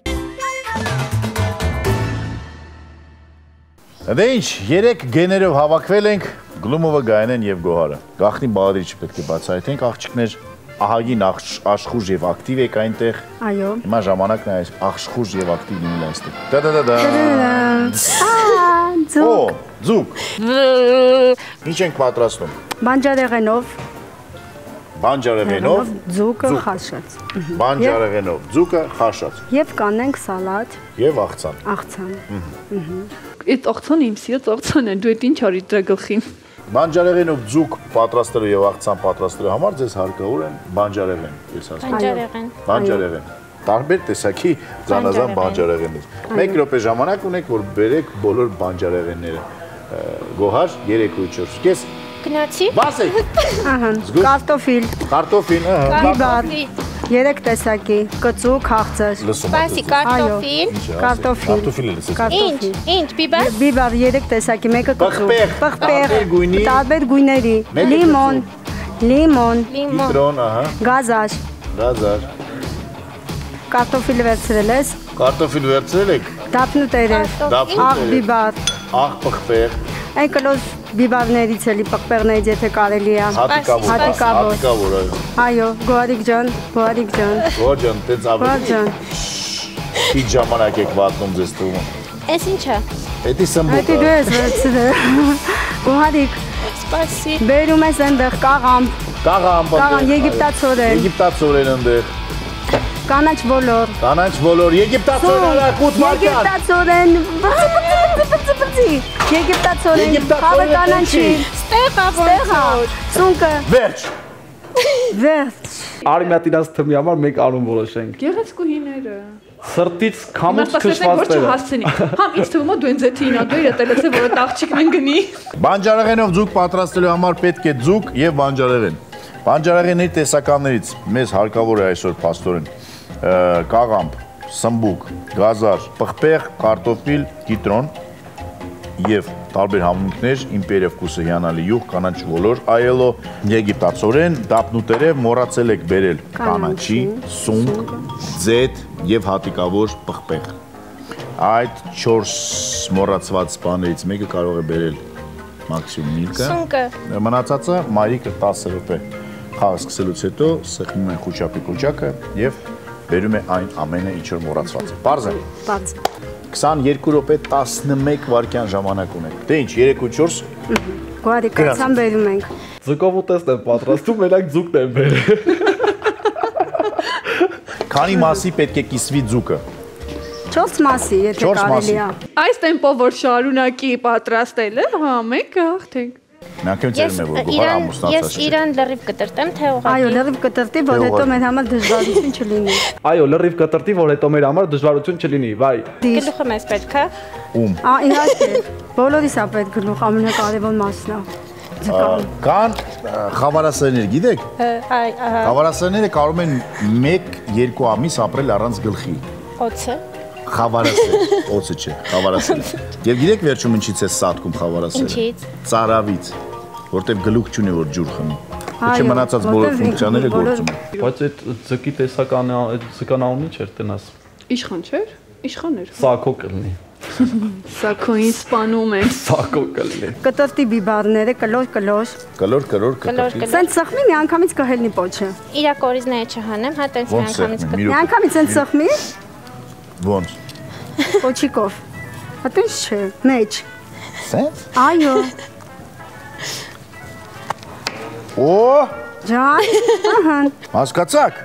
Դե ինչ, 3 գեներով հավաքվել ենք, Գլումովը, Գայանեն և Գոհարը։ Գաղտնի բաղադրիչը պետք է բացահայտենք, աղջիկներ, ահագին աշխուժ և ակտիվ եք այնտեղ։ Այո։ Հիմա ժամանակն է այս աշխուժ և ակտիվ լինել այստեղ։ Ձուկ։ Ձուկ։ Ինչ ենք պատրաստում։ Բանջարեղենով, Բանջարեղենով, ձուկը խաշած։ բանջարեղենով, ձուկը խաշած։ Եվ կանենք սալատ, Եվ աղցան։ աղցան։ Այդ աղցանը իմ սիրած աղցան է, դու այդ ինչ արի դրա գլխին։ Բանջարեղենով ձուկ պատրաստելու և աղցան պատրաստելու համար ձեզ հարկավոր են բանջարեղեն, ես ասում։ Բանջարեղեն։ Բանջարեղեն։ Տարբեր տեսակի զանազան բանջարեղեններ։ 1 րոպե ժամանակ ունեք, որ բերեք բոլոր բանջարեղենները։ Գոհար 3-4 կես։ Գնացի։ Բացեք։ Ահա, կարտոֆիլ, Կարտոֆիլ, բիբար, 3 տեսակի, կծու, քաղցր, Սպասի, կարտոֆիլ։ կարտոֆիլ, Ինչ, բիբար։ բիբար 3 տեսակի, մեկը կծու, Պղպեղ, տարբեր գույների, լիմոն, Կիտրոն, գազար, կարտոֆիլը վերցրել ես, Կարտոֆիլ վերցրել եք, դափնուտերեր, աղ բիբար, աղ պղպեղ, այն կլոզ բիբարներից էլի պղպեղներից եթե կարելի է, հատիկավոր, հատիկավոր, այո։ Այո, Գոհարիկ ջան, Գոհարիկ ջան։ Գոջան, տենց Գոհար ավելի։ ջան։ Քիչ ժամանակ եք վատնում ձեզ թվում։ Էս ինչա։ Էդի Հետի սմբուկը։ դու ես վերցրել։ Գոհարիկ, Սպասի։ բերում ես այնտեղ կաղամ, Կաղամ, կաղամ, եգիպտացորեն, Եգիպտացորեն ընդեղ։ կանաչ ոլոր։ Կանաչ բոլոր Եգիպտացորեն արակուտ մարկան։ Եգիպտացորեն, բծի։ Եգիպտացորեն, խավը կանաչի, Ստեղա ստեղա, սունկը, Վերջ։ վերջ։ Արմյատինաց թմի համար մեկ անուն որոշենք։ Գեղեցկուհիները։ Սրտից քամուց Որ քշվածները։ չհասցնի։ Համ ինձ թվում է դու ինձ էթին ադու իր տելեցե որ այդ աղջիկն են գնի։ Բանջարեղենով ձուկ պատրաստելու համար պետք է ձուկ եւ բանջարեղեն։ Բանջարեղենների տեսականներից մեզ հարկավոր է այսօր փաստորեն կաղամբ, սմբուկ, գազար, պղպեղ, կարտոֆիլ, կիտրոն եւ տարբեր համունքներ, իմպերիովկուսը հիանալի յուղ, կանաչ ոլոր, այելո, եգիպտացորեն, դափնուտերև մոռացել եք բերել կանաչի, սունկ, ձեթ եւ հատիկավոր պղպեղ։ Այդ 4 մոռացված բաներից մեկը կարող է բերել մաքսիմում միկը։ Սունկը։ Մնացածը մայրիկը 10 րոպե խաղը սկսելուց հետո սեղմում են խուճապի կոճակը եւ բերում է այն ամենը ինչ որ մոռացված է։ Պարզ է։ Բաց։ 22 րոպե 11 վայրկյան ժամանակ ունենք։ Դե ինչ 3 ու 4 Գոհարիկ կացան բերում ենք։ Ձուկով ուտեստ եմ պատրաստում, մենակ ձուկն եմ բերել։ Քանի մասի պետք է կիսվի ձուկը։ 4 մասի, եթե 4 մասի։ կարելի է։ Այս տեմպով որ շարունակի պատրաստելը, հա, մեկ հաղթենք։ Նախքան ծերում է որ գոհար ամուսնացած Ես չէ։ իրան լրիվ կտրտեմ, թե ուղղակի։ Այո, լրիվ կտրտի, որ հետո մեր համար դժվարություն չլինի։ Այո, լրիվ կտրտի, որ հետո մեր համար դժվարություն չլինի, վայ։ Գլուխը մեզ պետք է։ Ում։ Իհարկե, բոլորիս է պետք գլուխ, ամենակարևոր մասն է։ Կան խավարասերներ, գիտեք։ Այ, ահա, Խավարասերները կարող են 1-2 ամիս ապրել առանց գլխի։ օծը։ Խավարասեր, օծը չէ, խավարասեր։ Եվ գիտեք վերջում ինչից է սատկում խավարասերը։ Ինչից։ Ծարավից, որտեվ գլուխ չունի որ ջուր խմի։ Ոչ Այո, մնացած բոլոր որտեվ ֆունկցիաները բոլոր- գործում են։ Բայց այդ ձկի տեսականը, այդ ձկանանունի չէր տնաս։ Իշխան չէր։ Իշխան էր։ Սակո կլինի։ Սակոին սպանում են։ Սակո կլինի։ Կտրտի բիբարները, կլոր, կլոր։ Կլոր, կլոր, Կլոր, կտրտի։ Սենց սխմի, մի անգամից կհելնի պոչը։ Իրա կորիզները չհանեմ, հա տենց մի Ոնց անգամից սեղմեմ, Մի անգամից սենց սխմի, Ոնց։ պոչիկով։ Հատենց չէ, մեջ։ Սենց։ Այո, Օ, ջան, ահան, հասկացաք։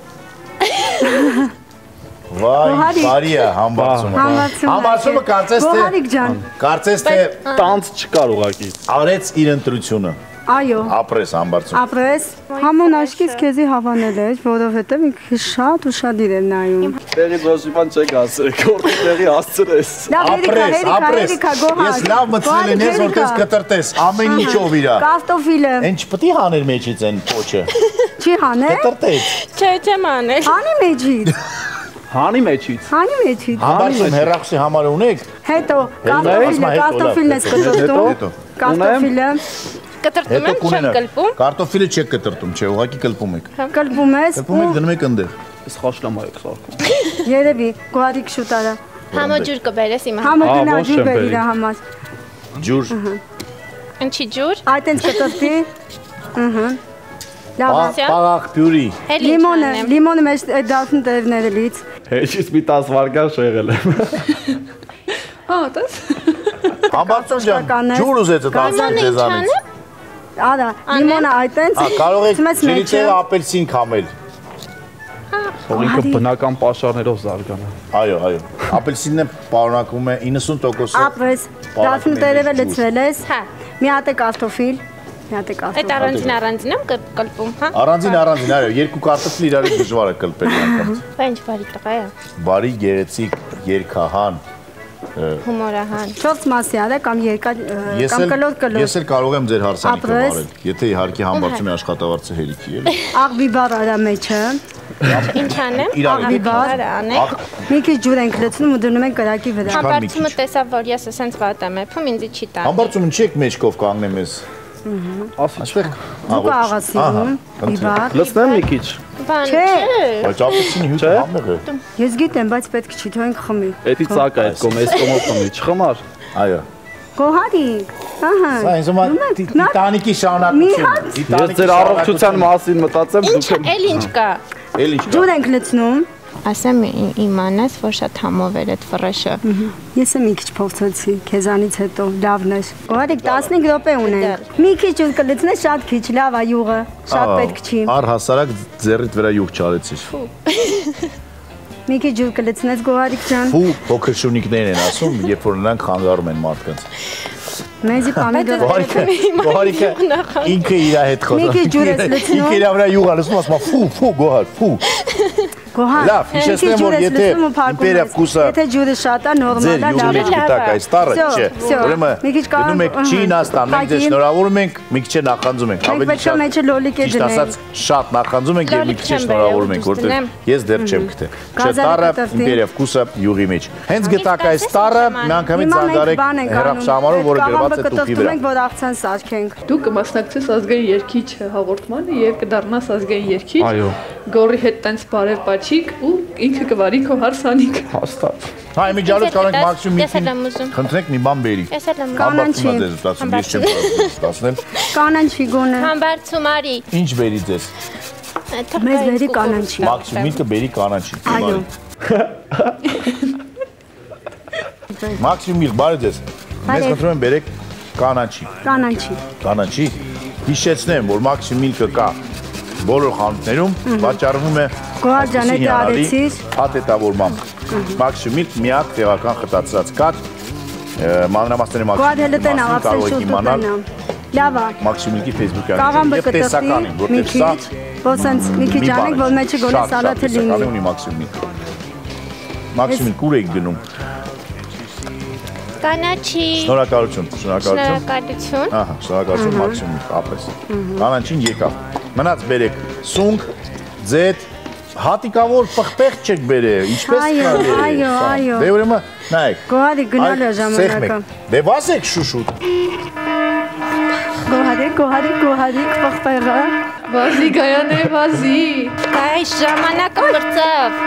Վայ, Գոհարիկ։ բարի է համբարձումը։ համացում։ Համացումը կարծես թե Գոհարիկ ջան, կարծես թե Տանց չկար ուղակի։ արեց իր ընտրությունը։ այո, Ապրես համբարձում։ ապրես, համոն աշկից քեզի հավանել էր, որովհետև ինքը շատ ուշադիր էր նայում։ Տեղից ոչ մի բան չեք ասել, քորտի տեղի հասցրես։ Լավ, Ապրես, ապրես։ Գոհար։ Ես լավ մտցրել եմ, ես որտես կտրտես ամեն ինչով իրա։ Կարտոֆիլը, Ինչ պիտի հաներ մեջից են փոչը։ չի հանել, Կտրտեց։ Չէ, չեմ անել։ հանի մեջից, Հանի մեջից։ հանի մեջից։ Համբարձում հերախոսի համար ունեք։ Հետո Հետո, կարտոֆիլն ես կտրտում, Հետո։ կարտոֆիլը Կտրտում Հետո եմ, չեմ կունենա։ կլպում։ Կարտոֆիլը չեք կտրտում, չէ, ուղղակի կլպում եք։ կլպում ես Կլպում եք ու դնում եք ընդեղ։ Ես խաշլամա եք սարքում։ երևի գոհարիկ շուտ արա։ Համո ջուր կբերես իմ համար։ Համը գնա ոչ ջուր եմ բեր բերի։ իր համար։ Ջուր։ Ինչի ջուր։ Այդ են կտրտի։ Ահա։ Լավ։ Պաղաղ պյուրի։ Էլ ինչ Լիմոնը, անեմ։ լիմոնը մեջ այդ դասն տերները լից։ Հեչից մի 10 վարկան շեղել եմ։ Հա, դες։ Համբարձում ջան, Կականես։ ջուր ուզեցը տանցեք Լիմոնը ինչ ձեզանից։ անեմ։ Արա, լիմոնը այտենց։ Հա, կարող եք Ցմես ջրի մեջը։ տեղը ապելսին քամել։ Թող ինքը բնական պաշարներով զարգանա։ Այո, այո։ Ապելսինը պարունակում է 90% Ապրես, դասն տերևը լցրել ես։ Հա։ Մի հատ է կարտոֆիլ, մի հատ է Այդ կարտոֆիլ։ առանձին եմ կլպում, հա։ Առանձին, այո, երկու կարտոֆիլ իրար դժվար է կլպել անգամ։ Բա ինչ բարի տղա է։ Բարի գեղեցիկ երկհան։ Հումորահան։ 4 մասի արա կամ երկար կամ կլոր։ Ես էլ կարող եմ ձեր հարսանիքը Ապրես։ վարել, եթե իհարկե համբարձումի աշխատավարձը հերիքի էլի։ Աղ բիբար արա մեջը։ Ինչ անեմ։ Իրար Աղ բիբար։ Անեմ։ Մի քիչ ջուր ենք լցնում ու դնում ենք կրակի վրա։ Համբարձումը տեսավ, որ ես ասենց վատ եմ եփում, ինձ չի տա։ Համբարձումը չեք մեջքով կանգնեմ ես։ Ասի։ Զուկը աղասիում, բիբար։ Լցնեմ մի քիչ։ Բան Չէ։ չէ։ Բայց ապելսինի հյութը Չէ։ համեղ է։ Ես գիտեմ, բայց պետք չի թողենք խմի։ Էդի ցակա այդ կոմ, այս կոմով խմի, չխմար։ Այո։ Գոհարիկ, Ահա։ Սա ինձ ումա Տիտանիկի շարունակություն։ Ես ձեր առողջության մասին մտածեմ, Ինչ, էլ ինչ կա։ Էլ ինչ կա։ Ջուր ենք լցնում։ Ասեմ իմանաս, որ շատ համով էր այդ ֆրեշը։ Ես եմ մի քիչ փոխեցի, քեզանից հետո լավն է։ Գոհարիկ 15 րոպե ունենք։ Մի քիչ ջուր կլցնես, շատ քիչ, լավ է յուղը, շատ պետք չի։ Առհասարակ ձեռիդ վրա յուղ չարեցիր։ Մի քիչ ջուր կլցնես Գոհարիկ ջան։ Ֆու, փոքր շունիկներն են ասում, երբ որ նրանք խանգարում են մարդկանց։ Մեզի պամիդոր։ Գոհարիկը ինքը իր հետ խոսում։ Մի քիչ ջուր ես լցնում։ Ինքը իր վրա յուղ ալսում, ասում ֆու, Գոհար, ֆու։ Գոհար։ Լավ, հիշեցնեմ, որ եթե Իմպերիա Ֆկուսը եթե ջուրը շատ է, նորմալ է, լավ է։ Ձեր գիտակ այս տառը, չէ։ Ուրեմն գնում եք Չինաստան, մենք ձեզ շնորհավորում ենք, մի քիչ նախանձում ենք, ավելի շատ։ Մեջը լոլիկ է դնել։ Ասած շատ նախանձում ենք եւ մի քիչ շնորհավորում ենք, որտեղ ես դեռ չեմ գտել։ Չէ, տառը Իմպերիա Ֆկուսը յուղի մեջ։ Հենց գտակ այս տառը, միանգամից զանգարեք հեռախոսահամարով, որը գրված է տուփի վրա։ Որ աղցան սարքենք։ Դու կմասնակցես ազգային երգիչ հաղորդմանը եւ կդառնաս ազգային երգիչ։ Այո։ Գորի հետ տենց բարև պաչիկ ու ինքը կվարի քո հարսանիք։ Հաստատ։ Հա, իմիջիալոց կարող ենք մաքսիմում Ես էլ եմ ուզում։ խնդրենք մի բան բերի։ Ես էլ եմ ուզում։ Կանանչի։ Ես չեմ ստացնել։ Կանանչի գոնե։ Համբարձում արի։ Ինչ բերի ձեզ։ Մեզ բերի կանանչի։ Մաքսիմիկը բերի կանանչի։ Այո։ Մաքսիմիլ, բարի ձեզ։ Մեզ խնդրում եմ բերեք կանանչի։ Կանանչի։ Կանանչի։ Հիշեցնեմ, որ մաքսիմիլքը կա բոլոր խանութներում, վաճառվում է Գոհար ջան, եթե արեցիր փաթեթավորմամբ։ Մաքսիմիլ միակ տեղական խտացած կաթ, մանրամասների Գոհար հելը տեն մաքսիմիլ կարող աղացել եք իմանալ լավ է։ Մաքսիմիլի Facebook-յան Կաղամբը եւ տեսականին, կտղտի, մի որտեղ սա քիչ, որ սենց մի քիչ անենք, որ մեջը գոնե սալաթը լինի։ ունի մաքսիմիլ։ Մաքսիմիլ կուր եք գնում։ Կանաչի։ Շնորհակալություն։ Շնորհակալություն։ Ահա, շնորհակալություն մաքսիմիլ, ապրես։ Կանանչին եկավ։ Մնաց բերեք սունկ, ձեթ, հատիկավոր պղպեղ չեք բերել, ինչպես կա։ Այո։ Դե ուրեմն նայեք։ Գոհարի գնալ է ժամանակը։ Դե վասեք շուշուտ։ Գոհարի պղպեղը։ Վազի գայանե վազի։ Այս ժամանակը մրցավ։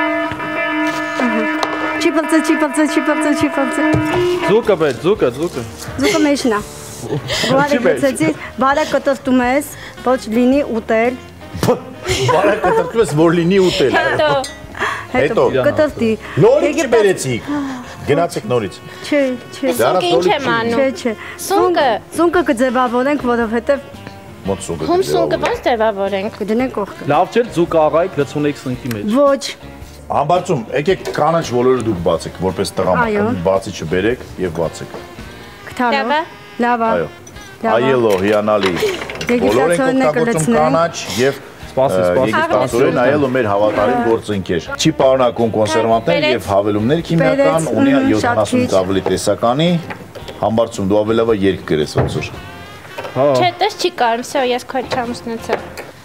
Չիպլծը։ Ձուկը բետ, ձուկը։ Զուկը մեջնա։ Գոհարի գծեցի, բարակ կտստում ես, ոչ լինի ուտել։ Բարակ կտրտում ես, որ լինի ուտել։ Հետո կտստի։ Նորից չբերեցիք։ Գնացեք նորից։ Չէ։ Սունկը ինչ եմ անում։ Չէ։ Սունկը կձևավորենք, որովհետև Ոնց սունկը։ Հում սունկը ոնց ձևավորենք։ կդնենք կողքը։ Լավ չէ, ձուկ աղայք լցունեք սնկի մեջ։ Ոչ։ Համբարձում, եկեք կանաչ ոլորը դուք բացեք, որպես տղամարդ, բացի չբերեք եւ բացեք։ Քթալով։ Լավ է։ Այո։ Այելո, հիանալի։ Բոլոր ենք օգտագործում կանաչ եւ Եկեղեցին այելո մեր հավատարիմ գործընկեր։ Չի պարունակում կոնսերվանտներ եւ հավելումներ քիմիական, ունի 70-ից ավելի տեսականի։ Համբարձում դու ավելի լավ երկ գրես ոնց որ։ Չէ, դες չի կարում, всё, ես քո չամուսնացա։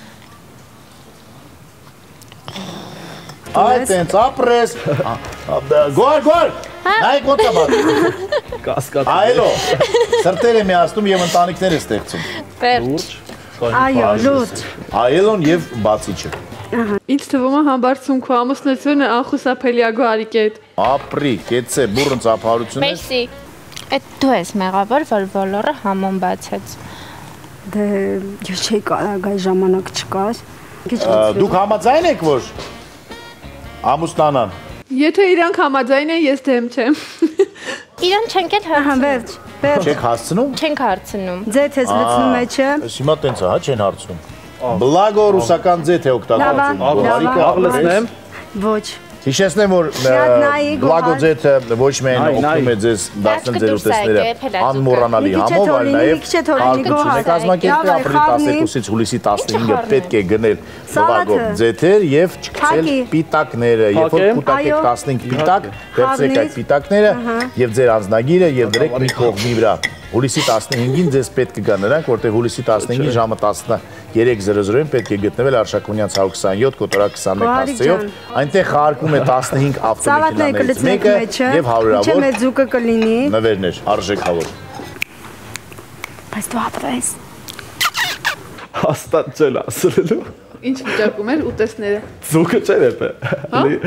Այ տենց ապրես։ Գոր։ Նայեք ոնց է բացում։ Կասկած։ Այելո։ Սրտերը միացնում եւ ընտանիքներ է ստեղծում։ Վերջ։ Այո, լուտ։ Այելոն եւ բացիչը։ Ինձ թվում է համբարձում քո ամուսնությունը անխուսափելի է Գոհարիկի հետ։ Ապրի, կեցե բուրըն ծափարություն է։ Մեսի։ Այդ դու ես մեղավոր, որ բոլորը համոն բացեց։ Դե ես չի կարող այ ժամանակ չկար։ Դուք համաձայն եք որ ամուսնանան։ Եթե իրանք համաձայն են, ես դեմ չեմ։ Իրան չենք էլ հարցնում։ Վերջ։ Չեք հասցնում։ Չենք հարցնում։ Ձեթ ես լցնում մեջը։ Հիմա տենց է, հա, չեն հարցնում։ Բլագո ռուսական ձեթ է օգտագործում։ Աղլեցնեմ։ Ոչ։ Հիշեցնեմ, որ բլագո ձեթը ոչ միայն օգնում է ձեզ դարձնել ձեր ուտեստները անմոռանալի համով, այլ նաև հարգություն է կազմակերպել ապրիլի 12-ից հուլիսի 15-ը պետք է գնել բլագո ձեթեր եւ չքցել պիտակները, երբ որ կուտակ եք 15 պիտակ, դերցեք այդ պիտակները եւ ձեր անձնագիրը եւ դրեք մի կողմի վրա։ Հուլիսի 15-ին ձեզ պետք կգա նրանք, որտեղ հուլիսի 15-ին ժամը 13:00-ին պետք է գտնվել Արշակունյան 127 կոտորակ 21 հասցեով։ Այնտեղ խաղարկում է 15 ավտոմեքենաներից մեկը եւ հարյուրավոր։ Չէ՞ մեր ձուկը կլինի։ Նվերներ, արժեքավոր։ Բայց դու ապրես։ Հաստատ չել ասելու։ Ինչ վիճակում էր ուտեստները։ Ձուկը չէր է։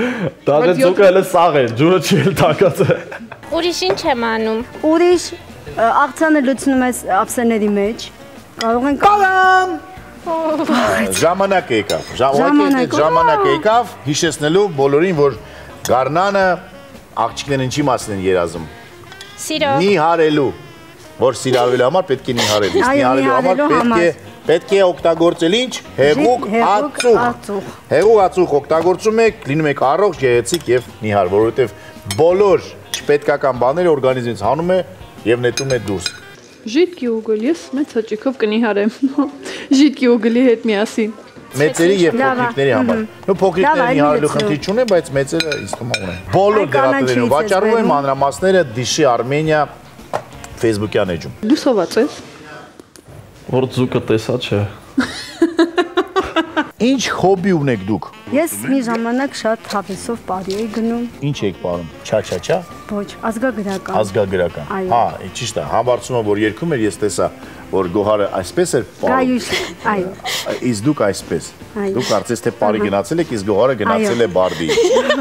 Դաղը ձուկը հələ սաղ է, ջուրը չի էլ տակած է։ Ուրիշ ինչ եմ անում։ Ուրիշ աղցանը լուծնում ես ափսեների մեջ։ Կարող ենք Ժամանակ եկավ։ Ժամանակ եկավ հիշեցնելու բոլորին, որ գառնանը աղջիկներն ինչի մասին են երազում։ Սիրո։ Նիհարելու, որ սիրավելու համար պետք է նիհարել։ Իսկ նիհարելու համար պետք է օգտագործել ինչ։ Հեղուկ ածուխ։ Հեղուկ ածուխ օգտագործում եք, լինում եք առողջ, գեղեցիկ եւ նիհար, որովհետեւ բոլոր չպետքական բաները օրգանիզմից հանում է եւ նետում է դուրս։ Ժիտկի ուգլ, ես մեծ հաճույքով կնիհարեմ։ Ժիտկի ուգլի հետ միասին։ Մեծերի եւ փոքրիկների համար։ Նո փոքրիկները նիհարելու խնդիր չունեն, բայց մեծերը ինձ թվում է ունեն։ Բոլոր դեղատներում վաճառում են մանրամասները Դիշի Արմենիա Facebook-յան էջում։ Դու սոված ես։ Որ ձուկը տեսա չէ։ Ինչ հոբի ունեք դուք։ Ես մի ժամանակ շատ հավեսով բարի էի գնում։ Ինչ եք պարում։ Չա։ Ոչ, ազգագրական։ Ազգագրական։ Հա, ճիշտ է, համբարձումը որ երգում էր, ես տեսա, որ Գոհարը այսպես էր պարում։ Այո։ Իսկ դուք այսպես։ Դուք կարծես թե բարի գնացել եք, իսկ Գոհարը գնացել է բարդի։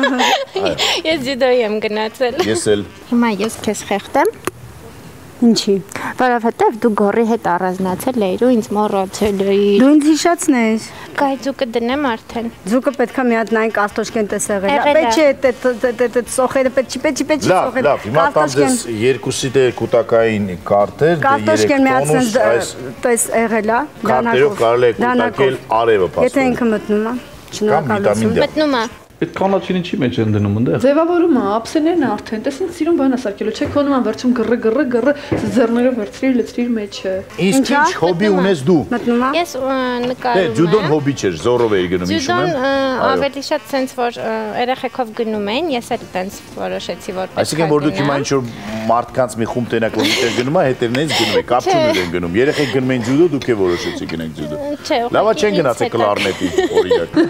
Ես ջյուդոյի եմ գնացել։ Ես էլ։ Հիմա ես քեզ խեղդեմ։ Ինչի։ Որովհետև դու գորի հետ առանձնացել էիր ու ինձ մոռացել էիր։ Դու ինձ հիշացնես։ Կայ ձուկը դնեմ արդեն։ Ձուկը պետքա մի հատ նային կարտոշկեն տեսեղել։ Պետք է սոխերը պետք չի սոխերը։ Լավ, հիմա տամ ձեզ երկուսի դե կուտակային կարտեր, կարտոշկեն մի հատ sense տես եղել է։ Կարտերով կարելի է կուտակել արևը փաստորեն։ Եթե ինքը մտնում է, շնորհակալություն։ Մտնում է։ Այդ կանաչին ինչի մեջ են դնում այնտեղ։ Ձևավորումը, ափսեներն արդեն, տեսնի սիրուն բան է սարքելու, չէ՞ քոնում վերջում գռ ձեռները վերցրիր լցրիր մեջը։ Իսկ ինչ հոբի ունես դու։ Մտնում է։ Ես նկարում եմ։ Ջյուդոն հոբի չէր, զորով էի գնում հիշում եմ։ Ջյուդոն ավելի շատ sense որ երեխեքով գնում էին, ես էլ տենց որոշեցի որ պետք է։ Այսինքն որ դուք հիմա ինչ որ մարդկանց մի խումբ տենակ որ դեռ գնում է, հետևներից գնում եք, կապչուներ են գնում։ Երեխեք գնում են ջյուդո, դուք է որոշեցիք գնանք ջյուդո։ Չէ, լավա չեն գնացել կլարնետի, օրինակ։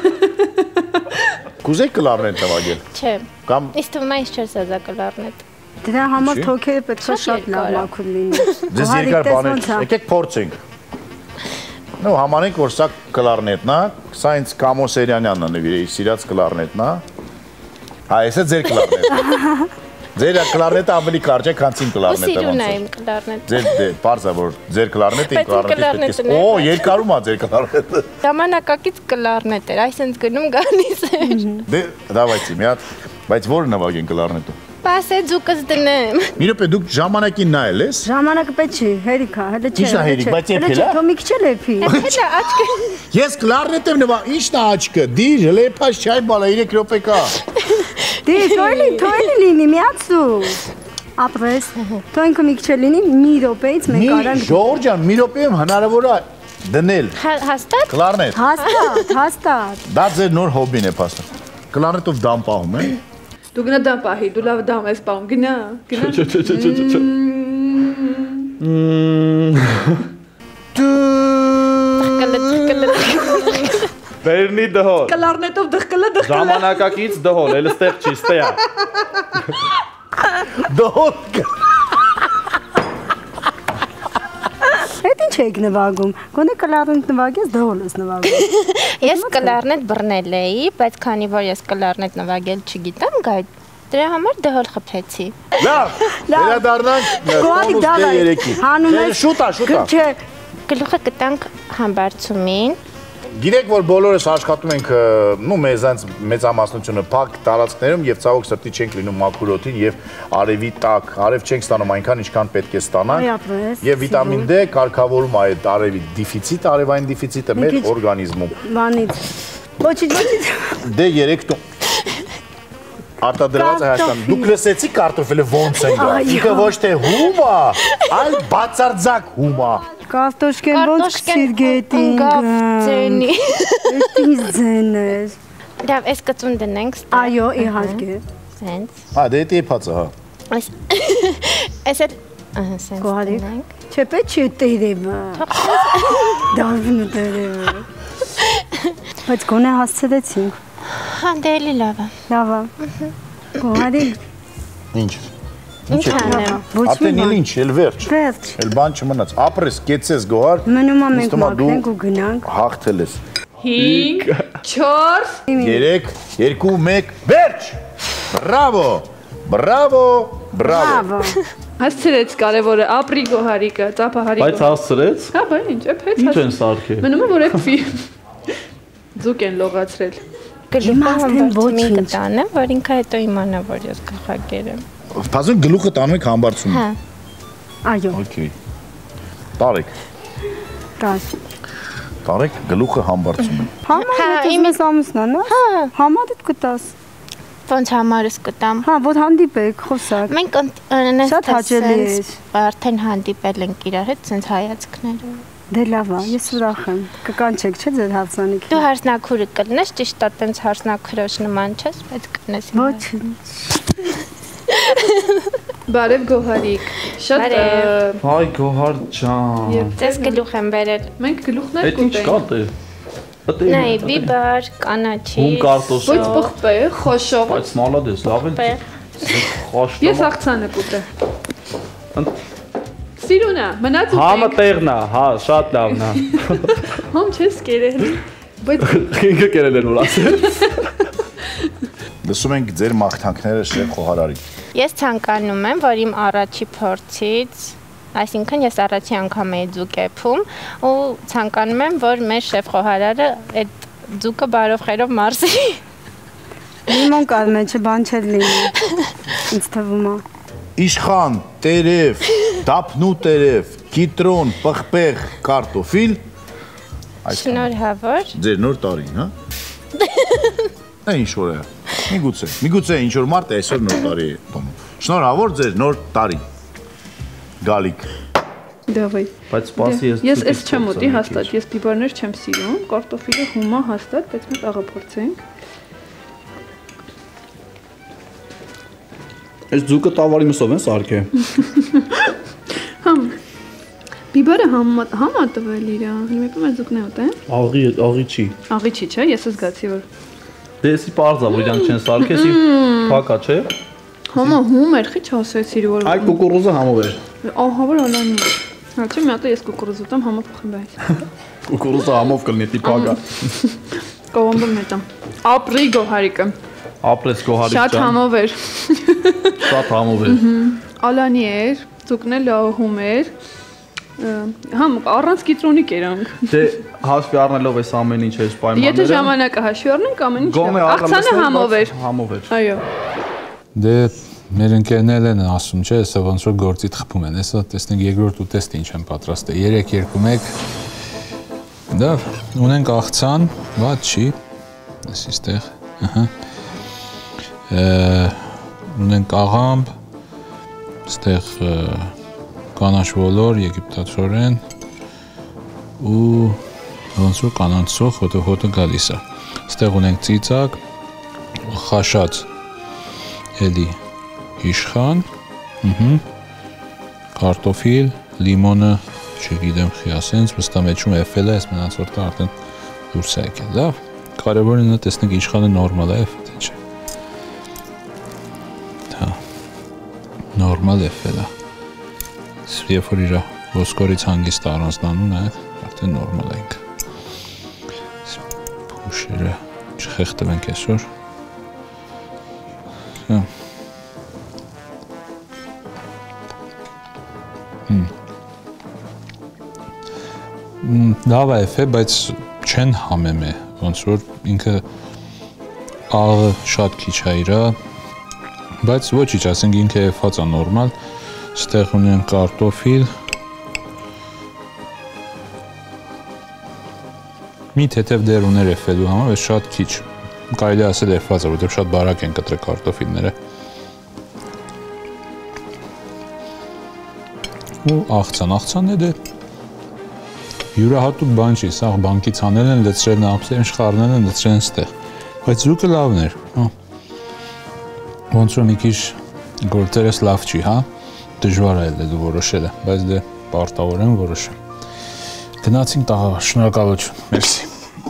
Կուզեք կլարնետ նվագել։ Չէ։ Կամ Իսկ թվում է ինչ չես ազա կլարնետ։ Դրա համար թոքերը պետք է շատ լավ մաքուր լինի։ ձեզ երկար բաներ, եկեք փորձենք։ Նո համարենք որ սա կլարնետն է, սա ինձ Կամո Սերյանյանն է նվիրել, սիրած կլարնետն է։ Հա, էսը ձեր կլարնետը։ Ձեր կլարնետը ավելի կարճ է, քան իմ կլարնետը։ Սիրուն է իմ կլարնետը։ Ձեր բարձա որ ձեր կլարնետը իմ կլարնետը պետք է։ Օ, երկարում է ձեր կլարնետը։ Ժամանակակից կլարնետ էր, այսինքն գնում գալիս էր։ Դե, դավայցի, մի հատ, բայց որը նվագեն կլարնետը։ Պասե ձուկս դնեմ։ Մի րոպե դուք ժամանակին նայել ես։ Ժամանակը պետք չի, հերիքա, հələ չէ։ Ի՞նչն է հերիք, բայց եփել է։ Թո մի քիչ էլ էփի։ Հետո աչքը։ Ես կլարնետ եմ նվա, ի՞նչն է աչքը։ Դիր, հլեփաշ չայ բալա 3 րոպե կա։ Դե թոյլի լինի, միացու։ Ապրես։ Թո ինքը մի քիչ լինի, մի րոպեից մենք արանք։ Ժողովուրդ ջան, մի րոպեում հնարավոր է դնել։ Հաստատ։ Կլարնետ։ Հաստատ։ Դա ձեր նոր հոբին է փաստորեն։ Կլարնետով դամ պահում է։ Դու գնա դամ պահի, դու լավ դամ ես պահում, գնա։ Չէ։ Բերնի դհոլ։ Կլարնետով դղկլը։ Ժամանակակից դհոլ, էլ ստեղ չի, ստեյա։ Դհոլ։ Այդ ինչ եք նվագում։ Գոնե կլարնետ նվագես, դհոլ ես նվագում։ Ես կլարնետ բռնել էի, բայց քանի որ ես կլարնետ նվագել չգիտեմ, գայ դրա համար դհոլ խփեցի։ Լավ, վերադառնանք Գոհարիկ դավայ։ Հանում ես։ Շուտա։ Չէ։ Գլուխը կտանք համբարձումին։ Գիտեք, որ բոլորս աշխատում ենք, մեզանց մեծամասնությունը փակ տարածքներում եւ ցավոք սրտի չենք լինում մաքուր օդին եւ արևի տակ, արև չենք ստանում այնքան, ինչքան պետք է ստանանք։ Եվ վիտամին D կարգավորում է այդ արևի դեֆիցիտ, արևային դեֆիցիտը մեր օրգանիզմում։ Բանից։ Ոչինչ։ D3 արտադրված է Հայաստանում։ Դուք լսեցիք կարտոֆիլը ոնց են գա։ Ինքը ոչ թե հում է, այլ բացարձակ հում է։ Կարտոշկեն ոնց քսիր գետինգ։ Ձենի։ Ինչ ձեն ես։ Լավ, այս կծուն դնենք։ Այո, իհարկե։ Սենց։ Հա, դե դա եփած է, հա։ Այս էլ սենց դնենք։ Չէ, պետք չի տերևը։ Դավն տերևը։ Բայց գոնե հասցրեցինք։ Հա, դե էլի լավ է։ Լավ է։ Գոհարիկ։ Ինչ։ Ինչ անեմ։ Ատեն էլ ինչ, էլ վերջ։ Վերջ։ Էլ բան չմնաց։ Ապրես, կեցես Գոհար։ Մնում է մենք մաքրենք ու գնանք։ Հաղթել ես։ 5 4 3 2 1 վերջ։ Բրավո։ Բրավո, բրավո։ Բրավո։ Հասցրեց կարևորը ապրի գոհարիկը, ծափահարիկը։ Բայց հասցրեց։ Հա, բա ինչ, էփեց։ Ինչ են սարքել։ Մնում է որ էփի։ Ձուկ են լողացրել։ Գլուխը համբարձում կտանը, որ ինքը հետո իմանա, որ ես գլխակեր եմ։ Բազում գլուխը տանում եք համբարձում։ Հա։ Այո, Okay։ Տարեք։ տաս։ Տարեք գլուխը համբարձում են։ Համարը իմս ամուսնա, նո։ Հա, Համարդ կտաս։ ոնց համարս կտամ։ Հա, որ հանդիպեք, խոսակ։ Մենք Շատ հաճելի է։ արդեն հանդիպել ենք իրար հետ, sense հայացքներով։ Դե լավ է, ես ուրախ եմ։ Կկանչեք, չէ՞ ձեր հարսանիքին։ Դու հարսնակուրը կլնես, ճիշտ է, տենց հարսնակրոշ նման չես, բայց կլնես։ Ոչինչ։ Բարև գոհարիկ։ Շատ Հայ Գոհար ջան։ Ձեզ գլուխ եմ բերել։ մենք գլուխներ Այդ ինչ կա դե։ Նայ, բիբար, կանաչի։ Հում կարտոֆիլ։ Ոչ պղպե, խոշոր։ Բայց մալադես, լավ են։ Խոշոր։ Ես աղցանը կուտեմ։ Սիրունա, մնաց ու Համը տեղն է, հա, շատ լավն է։ համ չես կերել։ Բայց Ինքը կերել են որ ասել։ Լսում ենք ձեր մաղթանքները շեֆ Խոհարարի։ Ես ցանկանում եմ, որ իմ առաջի փորձից, այսինքն ես առաջի անգամ էի ձուկ եփում ու ցանկանում եմ, որ մեր շեֆ Խոհարարը այդ ձուկը բարով խերով մարսի։ Լիմոն կար մեջը, բան չէր լինի։ Ինձ թվում է։ Իշխան, տերև, դափնու տերև, կիտրոն, պղպեղ, կարտոֆիլ։ Շնորհավոր։ Ձեր նոր տարին, հա։ Դա ինչ որ է։ Միգուցե ինչ որ մարդ է այսօր նոր տարի է տոնում։ Շնորհավոր ձեր նոր տարի։ Գալիք։ դավայ։ Բայց սպասի Ես էս չեմ ուտի հաստատ, ես բիբարներ չեմ սիրում, կարտոֆիլը հումա հաստատ, բայց մենք աղափորձենք։ Այս ձուկը տավարի մսով են սարքե։ Համ բիբարը համա տվել իրա, հիմա մեծ ձուկն է ուտեմ։ Աղի չի։ Աղի չի, չէ, ես զգացի որ։ Դե էսի պարզա որ իրանք չեն սարքեսի փակա չէ։ Համա հում էր, խի չասեցիր որ։ Այ կուկուրուզը համով էր։ Ահա որ ալանի։ Հա չէ, մի հատ ես կուկուրուզ ուտեմ, համա փոխեմ բայց։ Կուկուրուզը համով կլինի տիպակա։ Կողոմբը մետամ։ Ապրի գոհարիկը։ Ապրես Գոհարիկ Շատ ջան։ համով էր։ Շատ համով էր։ Ալանի էր, ձուկն էլ հում էր։ Համ առանց կիտրոնի կերանք։ Դե հաշվի առնելով այս ամեն ինչ այս պայմանները։ Եթե ժամանակը հաշվի առնենք ամեն ինչ։ Գոմե Աղցանը համով էր։ Համով էր։ Այո։ Դե մեր ընկերներն են ասում, չէ, հեսա ոնց որ գործիդ խփում են, հեսա տեսնենք երկրորդ ուտեստ ինչ են պատրաստել։ 3-2-1 դա ունենք աղցան, ված չի։ Այսիստեղ, ահա։ Ունենք աղամբ, այստեղ կանաչ ոլոր, եգիպտացորեն ու ոնց որ կանանցող հոտը գալիս է։ Այստեղ ունենք ծիծակ, խաշած էլի իշխան, կարտոֆիլ, լիմոնը, չգիտեմ խի ասենց, վստահ մեջում էֆել է, այս մնացորդը արդեն դուրս է եկել, լավ։ Կարևորը նա տեսնենք իշխանը նորմալ է էֆել, թե չէ։ Հա, նորմալ էֆել է։ Երբ որ իր ոսկորից հանգիստ առանձնանում է, արդեն նորմալ ենք։ Փուշերը չխեղդվենք այսօր։ Հա։ Լավ է էֆ է, բայց չեն համեմ է, ոնց որ ինքը աղը շատ քիչ է իրա, բայց ոչիչ, ասենք ինքը էֆած է նորմալ, ստեղ ունեն կարտոֆիլ, մի թեթև դեր ուներ էֆելու համար, բայց շատ քիչ, կարելի ասել էֆված է, որտեղ շատ բարակ են կտրել կարտոֆիլները։ Ու աղցան է դե յուրահատուկ բան չի, սաղ բանկից անել են, լծրել են ափսերին, շխարնել են, լծրել են ստեղ, բայց զուկը լավն էր, ոնց որ մի քիչ գործերս լավ չի, հա, դժվար է դու որոշելը, բայց դե պարտավոր եմ որոշեմ։ Գնացինք տաղավար, շնորհակալություն, մերսի։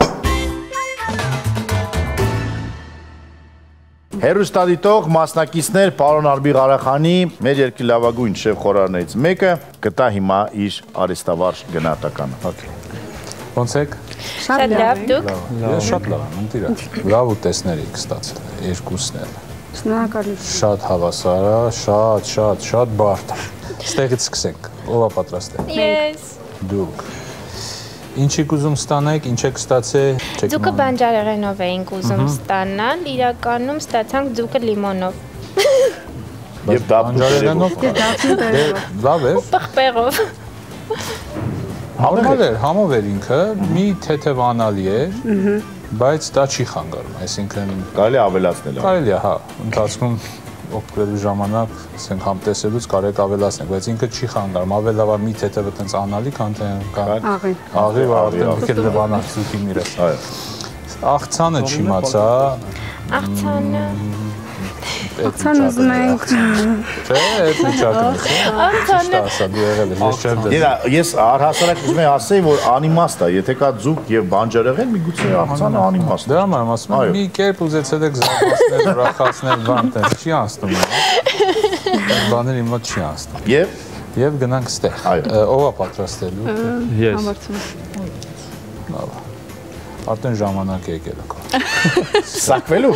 Հերուստադիտող մասնակիցներ պարոն Արբի Ղարախանի, մեր երկրի լավագույն շեֆ խորհարներից մեկը կտա հիմա իր արեստավարժ գնահատականը։ Ոնց եք։ Շատ լավ դուք։ Շատ լավ եմ, ընտիրա։ Լավ ուտեսներ եք ստացել, երկուսն էլ։ Շնորհակալություն։ Շատ հավասար է, շատ բարդ։ Ստեղից սկսենք։ Ո՞վ է պատրաստ։ Ես։ Դուք։ Ինչ եք ուզում ստանալ, ինչ եք ստացել։ Ձուկը բանջարեղենով էինք ուզում ստանալ, իրականում ստացանք ձուկը լիմոնով։ Եվ բանջարեղենով։ Լավ է։ Պղպեղով։ Նորմալ էր, համով էր ինքը, մի թեթևանալի էր, բայց դա չի խանգարում, այսինքն կարելի ավելացնել։ Կարելի է, հա, ընթացքում օգտվելու ժամանակ, ասենք համ տեսելուց կարեք ավելացնենք, բայց ինքը չի խանգարում, ավելի լավ է մի թեթևը տենց անալի, քան թե աղի արդեն լվանալ զուտի միրես։ Աղցանը չիմացա։ Աղցանը։ Աղցան ուզում ենք։ Չէ, այդ վիճակն է։ Աղցանը։ Ասա դու եղել ես, ես չեմ դες։ Ես առհասարակ ուզում եմ ասեի, որ անիմաստ է, եթե կա ձուկ եւ բանջարեղեն, միգուցե աղցանը անիմաստ է։ Դրա համար ասում եմ, մի կերպ ուզեցել եք զարմացնել, ուրախացնել, բան տես, չի անցնում։ Բաների մոտ չի անցնում։ Եվ գնանք ստեղ։ Ո՞վ է պատրաստելու։ Ես։ Լավ։ Արդեն ժամանակ է եկել ակա։ Սակվելու։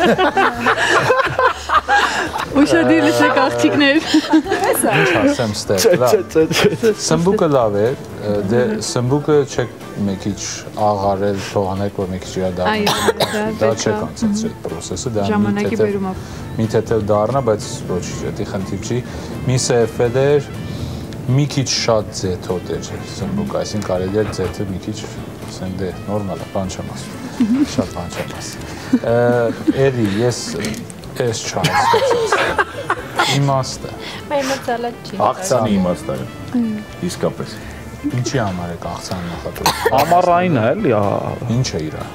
Ուշադիր լսեք աղջիկներ։ Ինչ ասեմ ստեղ, լավ։ Սմբուկը լավ էր, դե սմբուկը չեք մի քիչ աղարել, թողանեք, որ մի քիչ իրա դառնա։ Դա չեք անցած այդ process-ը, դա ժամանակի բերում է։ մի թեթև դառնա, բայց ոչ, դա խնդիր չի։ Միսը էֆել էր, մի քիչ շատ ձեթոտ էր սմբուկը, այսինքն կարելի էր ձեթը մի քիչ, ասենք դե նորմալ է, բան չեմ ասում։ Շատ բան չեմ ասում։ Էլի, ես ես չհասկացա։ Իմաստը։ Մեր մոտ չի։ Աղցանի իմաստը։ Իսկապես։ Ինչի համար եք աղցան նախատեսում։ Ամառային է, էլի։ Ինչ է իրա։